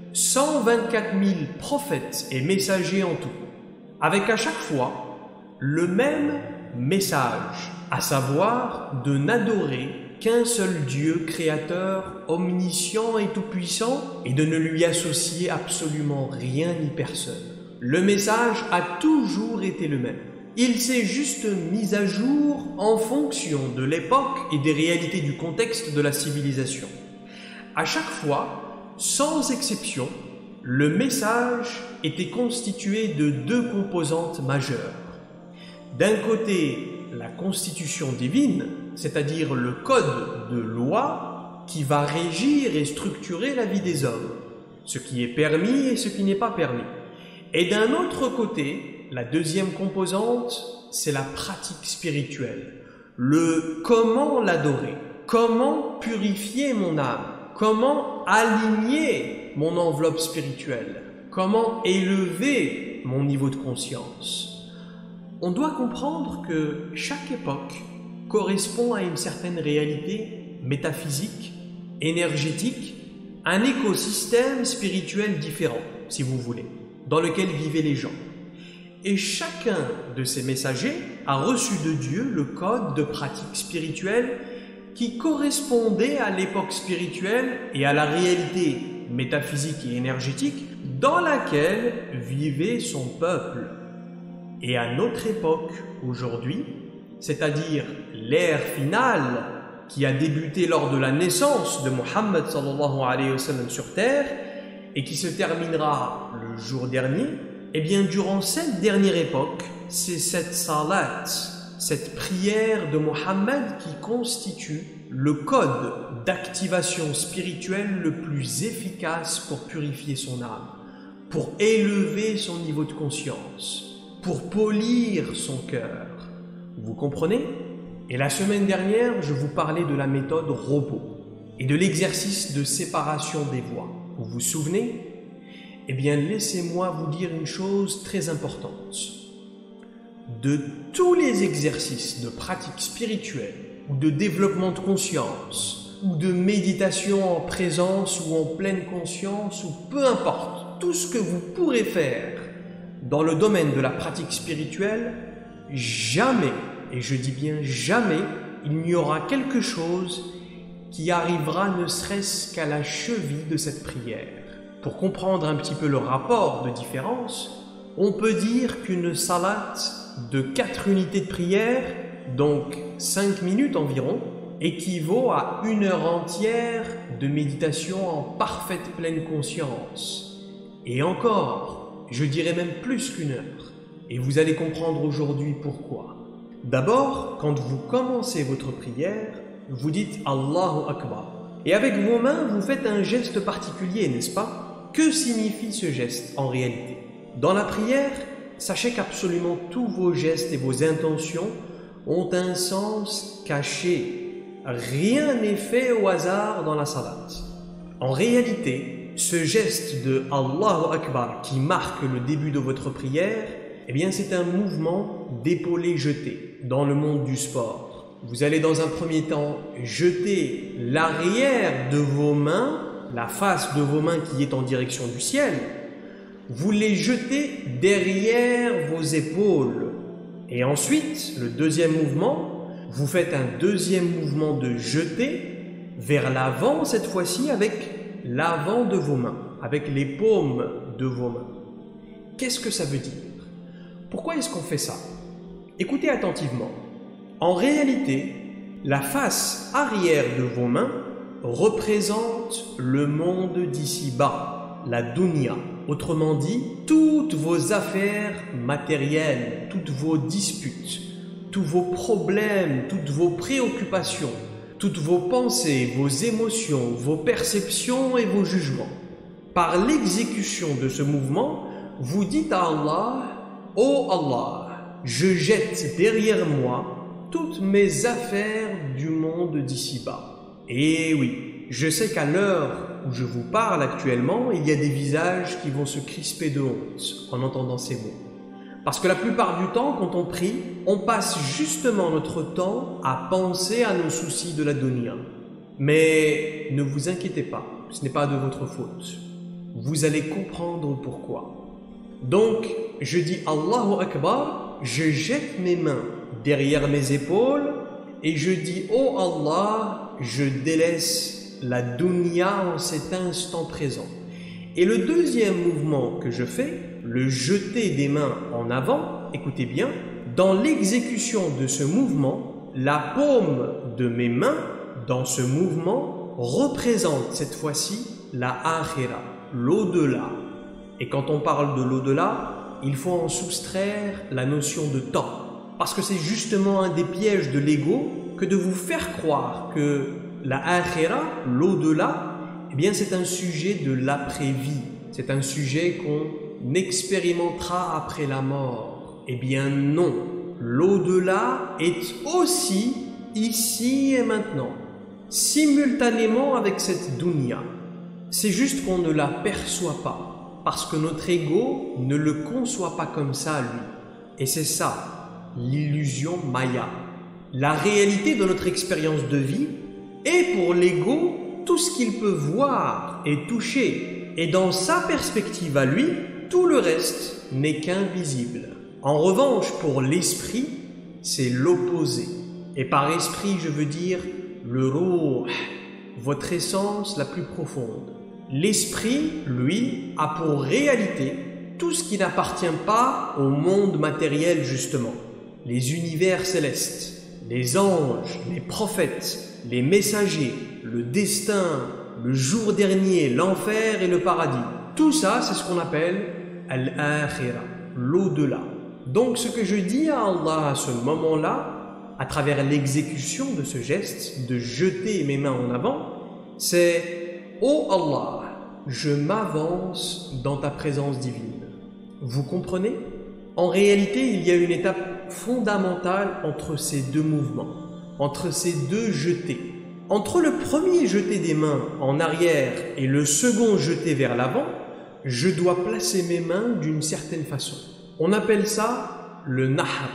124 000 prophètes et messagers en tout, avec à chaque fois le même message, à savoir de n'adorer qu'un seul Dieu créateur, omniscient et tout-puissant, et de ne lui associer absolument rien ni personne. Le message a toujours été le même. Il s'est juste mis à jour en fonction de l'époque et des réalités du contexte de la civilisation. À chaque fois, sans exception, le message était constitué de 2 composantes majeures. D'un côté, la constitution divine, c'est-à-dire le code de loi qui va régir et structurer la vie des hommes, ce qui est permis et ce qui n'est pas permis. Et d'un autre côté, la deuxième composante, c'est la pratique spirituelle. Le comment l'adorer, comment purifier mon âme, comment aligner mon enveloppe spirituelle, comment élever mon niveau de conscience. On doit comprendre que chaque époque correspond à une certaine réalité métaphysique, énergétique, un écosystème spirituel différent, si vous voulez, dans lequel vivaient les gens. Et chacun de ces messagers a reçu de Dieu le code de pratique spirituelle qui correspondait à l'époque spirituelle et à la réalité métaphysique et énergétique dans laquelle vivait son peuple. Et à notre époque, aujourd'hui, c'est-à-dire l'ère finale qui a débuté lors de la naissance de Muhammad sallallahu alayhi wa sallam sur terre et qui se terminera le jour dernier, eh bien durant cette dernière époque, c'est cette salat, cette prière de Muhammad qui constitue le code d'activation spirituelle le plus efficace pour purifier son âme, pour élever son niveau de conscience, pour polir son cœur. Vous comprenez? Et la semaine dernière, je vous parlais de la méthode robot et de l'exercice de séparation des voix. Vous vous souvenez? Eh bien, laissez-moi vous dire une chose très importante. De tous les exercices de pratique spirituelle, ou de développement de conscience, ou de méditation en présence ou en pleine conscience, ou peu importe, tout ce que vous pourrez faire dans le domaine de la pratique spirituelle, jamais, et je dis bien jamais, il n'y aura quelque chose qui arrivera ne serait-ce qu'à la cheville de cette prière. Pour comprendre un petit peu le rapport de différence, on peut dire qu'une salat de 4 unités de prière, donc 5 minutes environ, équivaut à 1 heure entière de méditation en parfaite pleine conscience. Et encore, je dirais même plus qu'1 heure. Et vous allez comprendre aujourd'hui pourquoi. D'abord, quand vous commencez votre prière, vous dites Allahu Akbar. Et avec vos mains, vous faites un geste particulier, n'est-ce pas? Que signifie ce geste en réalité? Dans la prière, sachez qu'absolument tous vos gestes et vos intentions ont un sens caché. Rien n'est fait au hasard dans la salat. En réalité, ce geste de Allahu Akbar qui marque le début de votre prière, eh bien c'est un mouvement d'épaulé jeté dans le monde du sport. Vous allez dans un premier temps jeter l'arrière de vos mains, la face de vos mains qui est en direction du ciel, vous les jetez derrière vos épaules. Et ensuite, le deuxième mouvement, vous faites un deuxième mouvement de jeter vers l'avant, cette fois-ci avec l'avant de vos mains, avec les paumes de vos mains. Qu'est-ce que ça veut dire? Pourquoi est-ce qu'on fait ça? Écoutez attentivement. En réalité, la face arrière de vos mains représente le monde d'ici-bas, la dunya. Autrement dit, toutes vos affaires matérielles, toutes vos disputes, tous vos problèmes, toutes vos préoccupations, toutes vos pensées, vos émotions, vos perceptions et vos jugements. Par l'exécution de ce mouvement, vous dites à Allah, « Oh Allah, je jette derrière moi toutes mes affaires du monde d'ici-bas. » Et oui, je sais qu'à l'heure où je vous parle actuellement, il y a des visages qui vont se crisper de honte en entendant ces mots. Parce que la plupart du temps, quand on prie, on passe justement notre temps à penser à nos soucis de la dunya. Mais ne vous inquiétez pas, ce n'est pas de votre faute. Vous allez comprendre pourquoi. Donc, je dis Allahu Akbar, je jette mes mains derrière mes épaules et je dis Oh Allah, je délaisse la dunya en cet instant présent. Et le deuxième mouvement que je fais, le jeter des mains en avant, écoutez bien, dans l'exécution de ce mouvement, la paume de mes mains, dans ce mouvement, représente cette fois-ci la akhira, l'au-delà. Et quand on parle de l'au-delà, il faut en soustraire la notion de temps. Parce que c'est justement un des pièges de l'ego que de vous faire croire que la akhira, l'au-delà, eh bien c'est un sujet de l'après-vie. C'est un sujet qu'on expérimentera après la mort. Eh bien non, l'au-delà est aussi ici et maintenant, simultanément avec cette dunya. C'est juste qu'on ne la perçoit pas, parce que notre ego ne le conçoit pas comme ça, lui. Et c'est ça, l'illusion maya. La réalité de notre expérience de vie est pour l'ego tout ce qu'il peut voir et toucher. Et dans sa perspective à lui, tout le reste n'est qu'invisible. En revanche, pour l'esprit, c'est l'opposé. Et par esprit, je veux dire le ruh, votre essence la plus profonde. L'esprit, lui, a pour réalité tout ce qui n'appartient pas au monde matériel justement. Les univers célestes, les anges, les prophètes, les messagers, le destin, le jour dernier, l'enfer et le paradis. Tout ça, c'est ce qu'on appelle al-akhira, l'au-delà. Donc ce que je dis à Allah à ce moment-là, à travers l'exécution de ce geste, de jeter mes mains en avant, c'est « Oh Allah, je m'avance dans ta présence divine ». Vous comprenez? En réalité, il y a une étape fondamentale entre ces deux mouvements, entre ces deux jetés. Entre le premier jeté des mains en arrière et le second jeté vers l'avant, je dois placer mes mains d'une certaine façon. On appelle ça le nahar.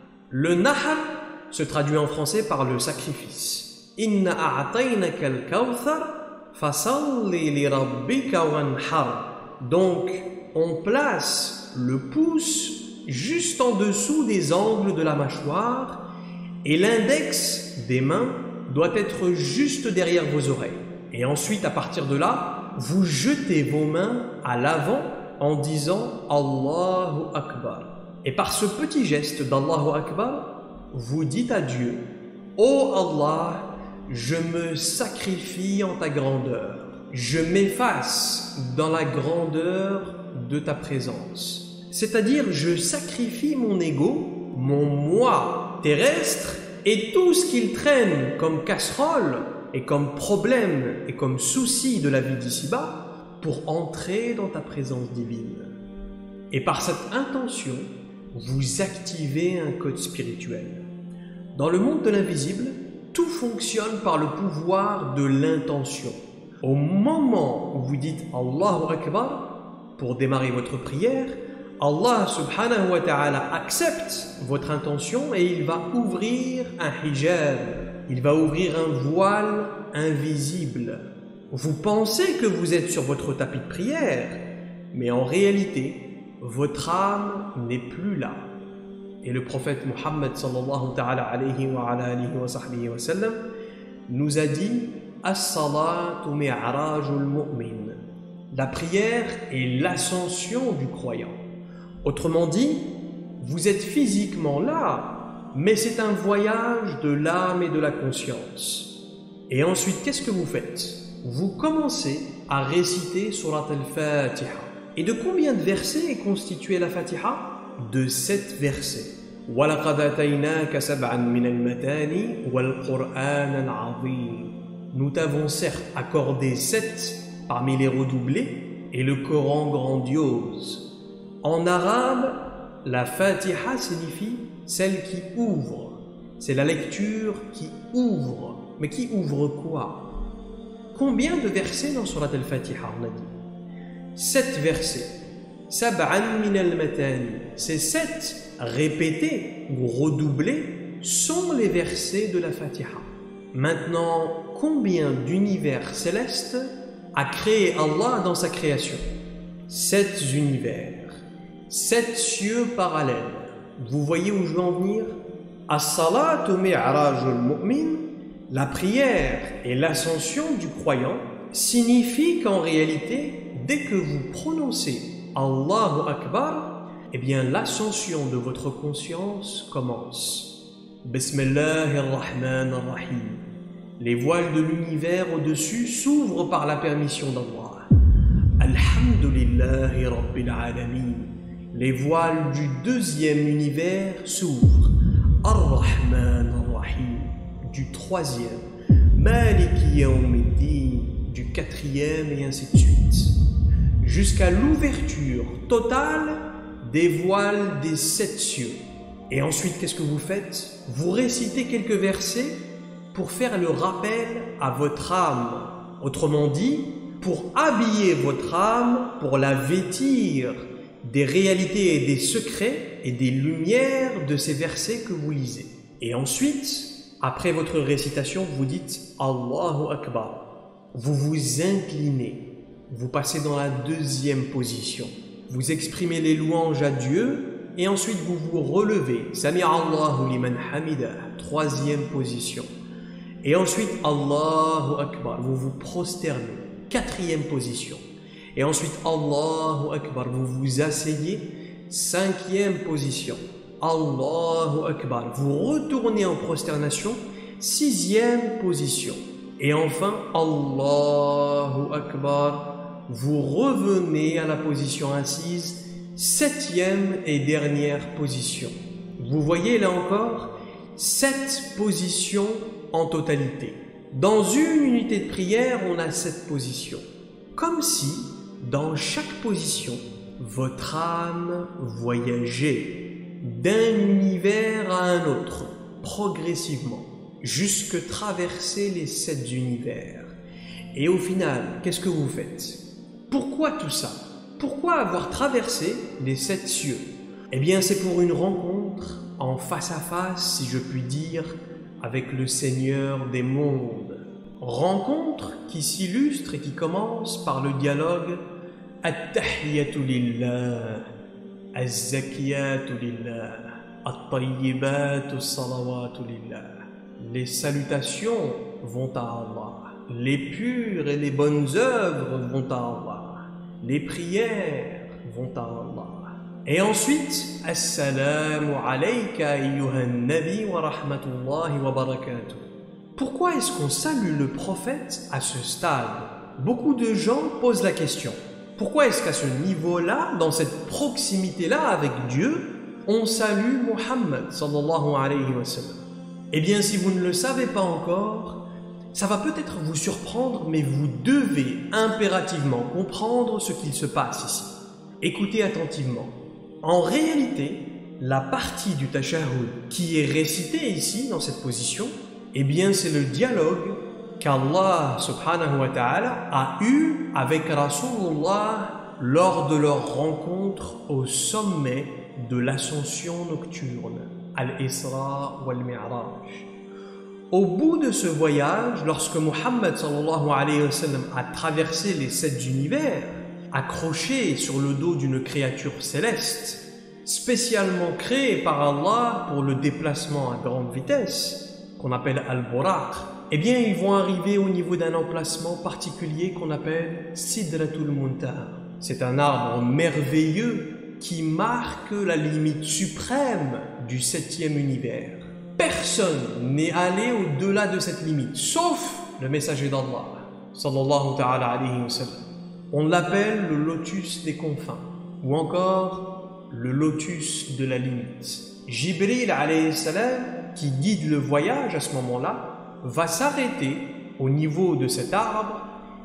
Le nahar se traduit en français par le sacrifice. Inna a'taynaka al-kawthar fasalli li rabbika wanhar. Donc, on place le pouce juste en dessous des angles de la mâchoire et l'index des mains doit être juste derrière vos oreilles. Et ensuite, à partir de là, vous jetez vos mains à l'avant en disant Allahu Akbar. Et par ce petit geste d'Allahu Akbar, vous dites à Dieu, Oh Allah, je me sacrifie en ta grandeur. Je m'efface dans la grandeur de ta présence. C'est-à-dire, je sacrifie mon ego, mon moi terrestre et tout ce qu'il traîne comme casserole et comme problème et comme souci de la vie d'ici-bas pour entrer dans ta présence divine. Et par cette intention, vous activez un code spirituel. Dans le monde de l'invisible, tout fonctionne par le pouvoir de l'intention. Au moment où vous dites Allahu Akbar pour démarrer votre prière, Allah subhanahu wa ta'ala accepte votre intention et il va ouvrir un hijab, il va ouvrir un voile invisible. Vous pensez que vous êtes sur votre tapis de prière, mais en réalité, votre âme n'est plus là. Et le prophète Muhammad sallallahu ta'ala alayhi wa ala alihi wa sahbihi wa sallam nous a dit As-salatu mi'rajul mu'min. La prière est l'ascension du croyant. Autrement dit, vous êtes physiquement là, mais c'est un voyage de l'âme et de la conscience. Et ensuite, qu'est-ce que vous faites? Vous commencez à réciter Surat al-Fatiha. Et de combien de versets est constituée la Fatiha? De 7 versets. وَلَقَدْ أَتَيْنَاكَ سَبْعًا مِنَ الْمَثَانِي وَالْقُرْآنَ الْعَظِيمِ. Nous t'avons certes accordé 7 parmi les redoublés et le Coran grandiose. En arabe, la Fatiha signifie celle qui ouvre. C'est la lecture qui ouvre. Mais qui ouvre quoi? Combien de versets dans Surat al-Fatiha on a dit? 7 versets. Sab'an min al-matani. Ces 7 répétés ou redoublés sont les versets de la Fatiha. Maintenant, combien d'univers célestes a créé Allah dans sa création? 7 univers. 7 cieux parallèles. Vous voyez où je veux en venir? As-salatu mi'rajul mu'min, la prière et l'ascension du croyant, signifie qu'en réalité, dès que vous prononcez Allahu Akbar, eh bien l'ascension de votre conscience commence. Bismillahirrahmanirrahim. Les voiles de l'univers au-dessus s'ouvrent par la permission d'Allah. Alhamdulillahi Rabbil Alamin. Les voiles du deuxième univers s'ouvrent. Ar-Rahman Ar-Rahim. Du troisième. Maliki Yawmiddin. Du quatrième et ainsi de suite. Jusqu'à l'ouverture totale des voiles des 7 cieux. Et ensuite, qu'est-ce que vous faites? Vous récitez quelques versets pour faire le rappel à votre âme. Autrement dit, pour habiller votre âme, pour la vêtir des réalités et des secrets et des lumières de ces versets que vous lisez. Et ensuite, après votre récitation, vous dites Allahu Akbar. Vous vous inclinez. Vous passez dans la deuxième position. Vous exprimez les louanges à Dieu et ensuite vous vous relevez. Sami Allahu liman hamida. Troisième position. Et ensuite Allahu Akbar. Vous vous prosternez. Quatrième position. Et ensuite Allahu Akbar. Vous vous asseyez. Cinquième position. Allahu Akbar. Vous retournez en prosternation. Sixième position. Et enfin Allahu Akbar. Vous revenez à la position assise, 7e et dernière position. Vous voyez là encore 7 positions en totalité. Dans une unité de prière, on a 7 positions. Comme si, dans chaque position, votre âme voyageait d'un univers à un autre, progressivement, jusque traverser les 7 univers. Et au final, qu'est-ce que vous faites? Pourquoi tout ça? Pourquoi avoir traversé les 7 cieux? Eh bien, c'est pour une rencontre en face à face, si je puis dire, avec le Seigneur des mondes. Rencontre qui s'illustre et qui commence par le dialogue At-Tahiyatu lillah, Az-Zakiyatu lillah, At-Tayyibatu salawatu lillah. Les salutations vont à Allah. Les pures et les bonnes œuvres vont à Allah. Les prières vont à Allah. Et ensuite, Assalamu alayka ayyuhan nabi wa rahmatullahi wa barakatuh. Pourquoi est-ce qu'on salue le prophète à ce stade? Beaucoup de gens posent la question. Pourquoi est-ce qu'à ce niveau-là, dans cette proximité-là avec Dieu, on salue Muhammad sallallahu alayhi wa sallam? Eh bien, si vous ne le savez pas encore, Ça va peut-être vous surprendre, mais vous devez impérativement comprendre ce qu'il se passe ici. Écoutez attentivement. En réalité, la partie du tashahhud qui est récitée ici, dans cette position, eh bien c'est le dialogue qu'Allah subhanahu wa ta'ala a eu avec Rasulullah lors de leur rencontre au sommet de l'ascension nocturne, Al-Isra wal-Mi'raj. Au bout de ce voyage, lorsque Muhammad sallallahu alayhi wa sallam a traversé les 7 univers, accroché sur le dos d'une créature céleste, spécialement créée par Allah pour le déplacement à grande vitesse, qu'on appelle Al-Buraq, eh bien ils vont arriver au niveau d'un emplacement particulier qu'on appelle Sidratul Muntaha. C'est un arbre merveilleux qui marque la limite suprême du 7e univers. Personne n'est allé au-delà de cette limite, sauf le messager d'Allah, sallallahu ta'ala alayhi wa sallam. On l'appelle le lotus des confins, ou encore le lotus de la limite. Jibril alayhi salam, qui guide le voyage à ce moment-là, va s'arrêter au niveau de cet arbre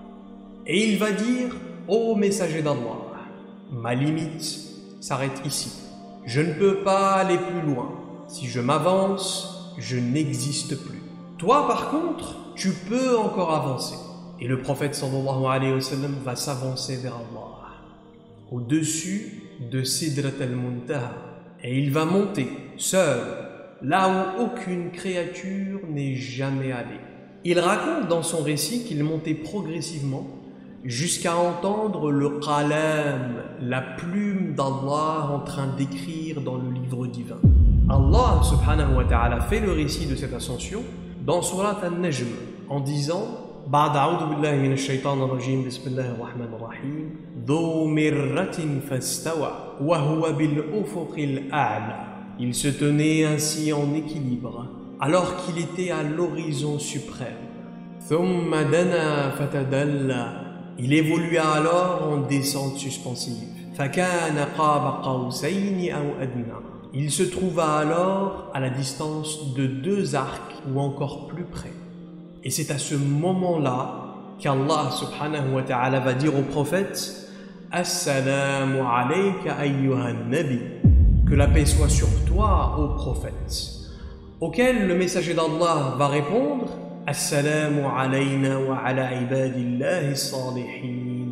et il va dire « Ô messager d'Allah, ma limite s'arrête ici. Je ne peux pas aller plus loin. Si je m'avance, je n'existe plus. Toi, par contre, tu peux encore avancer. » Et le prophète sallallahu alayhi wa sallam va s'avancer vers Allah, au-dessus de Sidrat al-Muntaha. Et il va monter, seul, là où aucune créature n'est jamais allée. Il raconte dans son récit qu'il montait progressivement jusqu'à entendre le qalam, la plume d'Allah en train d'écrire dans le livre divin. Allah subhanahu wa ta'ala fait le récit de cette ascension dans Surat An-Najm en disant بعد أعوذ بالله من الشيطان الرجيم بسم الله الرحمن الرحيم ذو مرة فاستوى وهو بالأفق الأعلى. Il se tenait ainsi en équilibre alors qu'il était à l'horizon suprême. ثم دنا فتدلى. Il évolua alors en descente suspensive. فكان قاب قوسين أو أدنى. Il se trouva alors à la distance de 2 arcs ou encore plus près. Et c'est à ce moment-là qu'Allah subhanahu wa ta'ala va dire au prophète « Assalamu alayka ayyuhan nabi » que la paix soit sur toi, ô prophète. Auquel le messager d'Allah va répondre « Assalamu alayna wa ala ibadillahi salihin »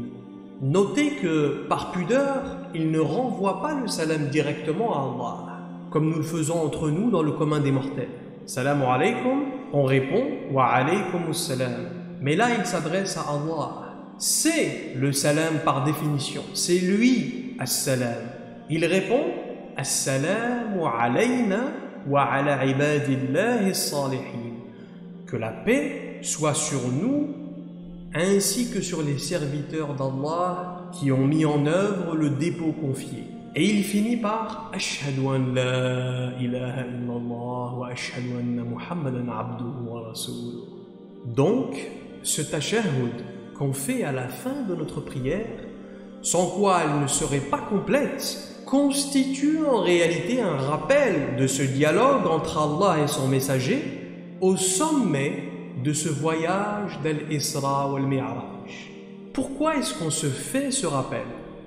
Notez que, par pudeur, il ne renvoie pas le salam directement à Allah, comme nous le faisons entre nous dans le commun des mortels. Salamu alaykum, on répond wa alaykum salam. Mais là, il s'adresse à Allah. C'est le salam par définition. C'est lui, as-salam. Il répond Assalamu alayna wa ala ibadillahi salihin. Que la paix soit sur nous ainsi que sur les serviteurs d'Allah qui ont mis en œuvre le dépôt confié. Et il finit par Ashhadu an la ilaha illallah wa ashhadu anna Muhammadan abduhu wa rasuluh. Donc, ce tashahhud qu'on fait à la fin de notre prière, sans quoi elle ne serait pas complète, constitue en réalité un rappel de ce dialogue entre Allah et son messager au sommet de ce voyage d'Al-Isra wal-Mi'raj. Pourquoi est-ce qu'on se fait ce rappel ?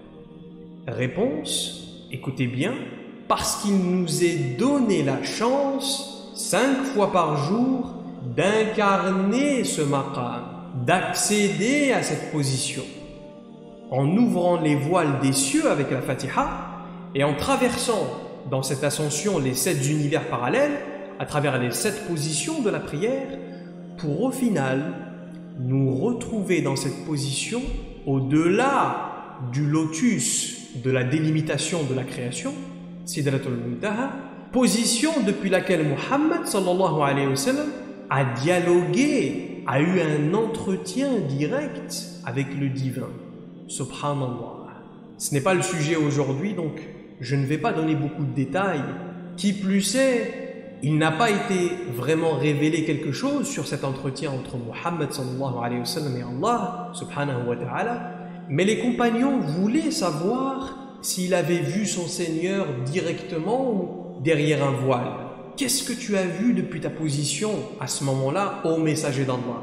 Réponse, écoutez bien, parce qu'il nous est donné la chance 5 fois par jour d'incarner ce maqam, d'accéder à cette position. En ouvrant les voiles des cieux avec la Fatiha et en traversant dans cette ascension les 7 univers parallèles, à travers les 7 positions de la prière, pour au final nous retrouver dans cette position au-delà du lotus de la délimitation de la création, Sidratul Muntaha, position depuis laquelle Muhammad sallallahu alayhi wa sallam a dialogué, a eu un entretien direct avec le divin. Subhanallah. Ce n'est pas le sujet aujourd'hui, donc je ne vais pas donner beaucoup de détails. Qui plus est, il n'a pas été vraiment révélé quelque chose sur cet entretien entre Muhammad sallallahu alayhi wa sallam et Allah subhanahu wa ta'ala. Mais les compagnons voulaient savoir s'il avait vu son Seigneur directement ou derrière un voile. Qu'est-ce que tu as vu depuis ta position à ce moment-là, ô messager d'Allah ?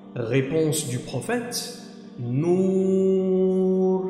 Réponse du prophète: Nour,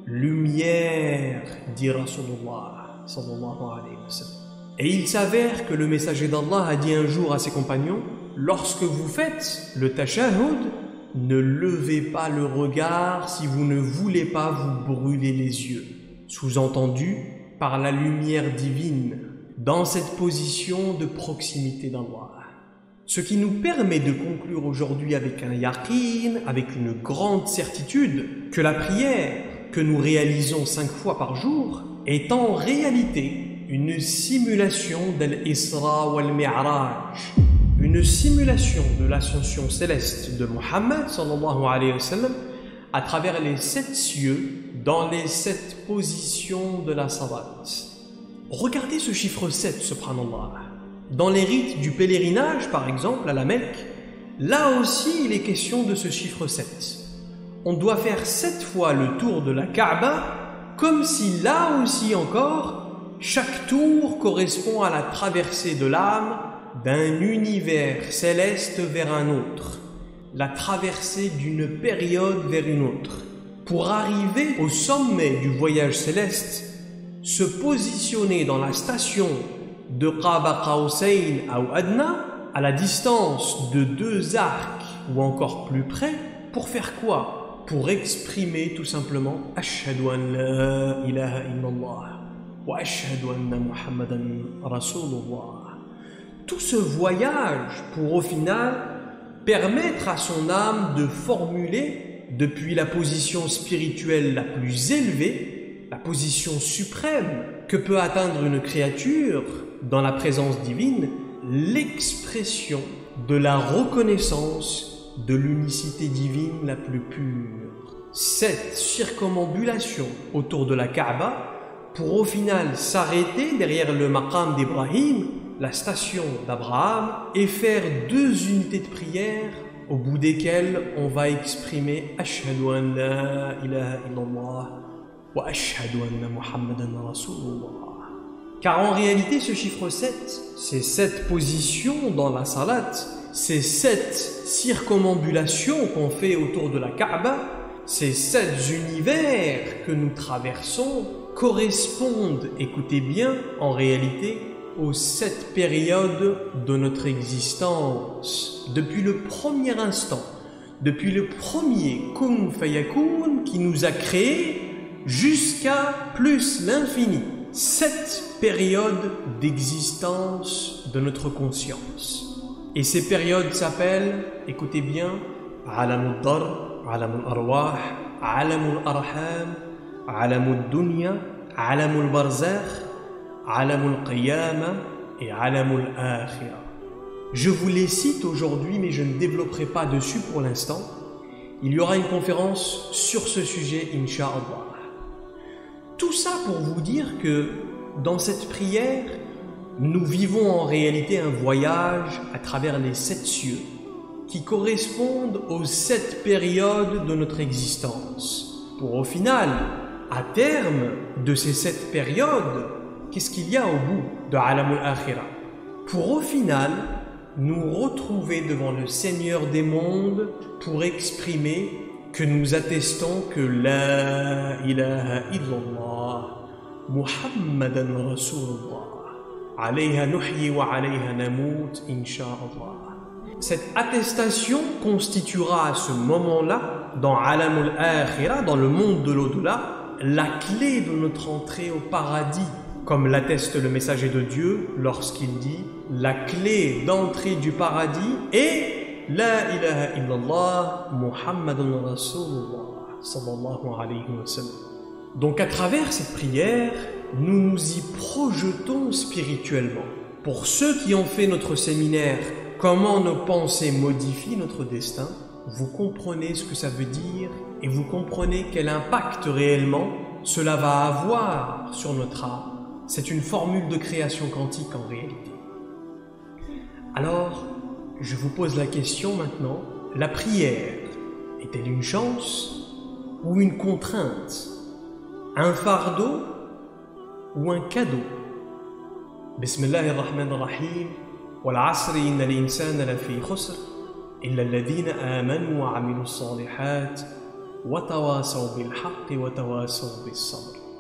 lumière, dit Rasulullah sallallahu alayhi wa sallam. Et il s'avère que le messager d'Allah a dit un jour à ses compagnons: lorsque vous faites le tashahhud, ne levez pas le regard si vous ne voulez pas vous brûler les yeux. Sous-entendu, par la lumière divine, dans cette position de proximité d'Allah. Ce qui nous permet de conclure aujourd'hui avec un yaqin, avec une grande certitude, que la prière que nous réalisons 5 fois par jour est en réalité une simulation d'Al-Isra wal-Mi'raj, une simulation de l'ascension céleste de Muhammad sallallahu alayhi wa sallam à travers les 7 cieux dans les 7 positions de la salat. Regardez ce chiffre 7, subhanallah. Dans les rites du pèlerinage, par exemple, à la Mecque, là aussi il est question de ce chiffre 7. On doit faire 7 fois le tour de la Kaaba, comme si là aussi encore, chaque tour correspond à la traversée de l'âme d'un univers céleste vers un autre, la traversée d'une période vers une autre. Pour arriver au sommet du voyage céleste, se positionner dans la station de Qaba Qawsayn ou Adna, à la distance de 2 arcs ou encore plus près, pour faire quoi? Pour exprimer tout simplement Ashhadu an la ilaha illallah wa ashhadu anna Muhammadan Rasulullah. Tout ce voyage pour au final permettre à son âme de formuler depuis la position spirituelle la plus élevée, la position suprême que peut atteindre une créature dans la présence divine, l'expression de la reconnaissance de l'unicité divine la plus pure. Cette circumambulation autour de la Kaaba pour au final s'arrêter derrière le maqam d'Ibrahim, la station d'Abraham, et faire 2 unités de prière au bout desquelles on va exprimer Ashhadu an la ilaha illallah wa ashhadu anna Muhammadan Rasulullah. Car en réalité, ce chiffre 7, ces 7 positions dans la salat, ces 7 circumambulations qu'on fait autour de la Kaaba, ces 7 univers que nous traversons correspondent, écoutez bien, en réalité, aux 7 périodes de notre existence. Depuis le premier instant, depuis le premier Kun Fayakun qui nous a créés, jusqu'à plus l'infini. 7 périodes d'existence de notre conscience. Et ces périodes s'appellent, écoutez bien, Alamul Dar, Alamul Arwah, Alamul Arham, Alamul Dunya, Alamul Barzakh, Alamul Qiyama et Alamul Akhira. Je vous les cite aujourd'hui, mais je ne développerai pas dessus pour l'instant. Il y aura une conférence sur ce sujet, Inch'Allah. Tout ça pour vous dire que dans cette prière, nous vivons en réalité un voyage à travers les 7 cieux qui correspondent aux 7 périodes de notre existence. Pour au final, à terme de ces 7 périodes, qu'est-ce qu'il y a au bout de Alamul Akhira? Pour au final, nous retrouver devant le Seigneur des mondes pour exprimer que nous attestons que La ilaha illallah Muhammadan Rasulullah alayha nuhyi wa alayha namut insha'Allah. Cette attestation constituera à ce moment-là, dans Alamul Akhira, dans le monde de l'au-delà, la clé de notre entrée au paradis, comme l'atteste le messager de Dieu lorsqu'il dit la clé d'entrée du paradis est La ilaha illallah Muhammadun Rasulullah sallallahu alayhi wa sallam. Donc à travers cette prière, nous nous y projetons spirituellement. Pour ceux qui ont fait notre séminaire Comment nos pensées modifient notre destin, vous comprenez ce que ça veut dire et vous comprenez quel impact réellement cela va avoir sur notre âme. C'est une formule de création quantique en réalité. Alors, je vous pose la question maintenant, la prière est-elle une chance ou une contrainte? Un fardeau ou un cadeau? Bismillahirrahmanirrahim. Wal asri innal insana lafi khusr إلا الذين آمنوا وعملوا الصالحات وتواصوا بالحق وتواصوا بالصبر.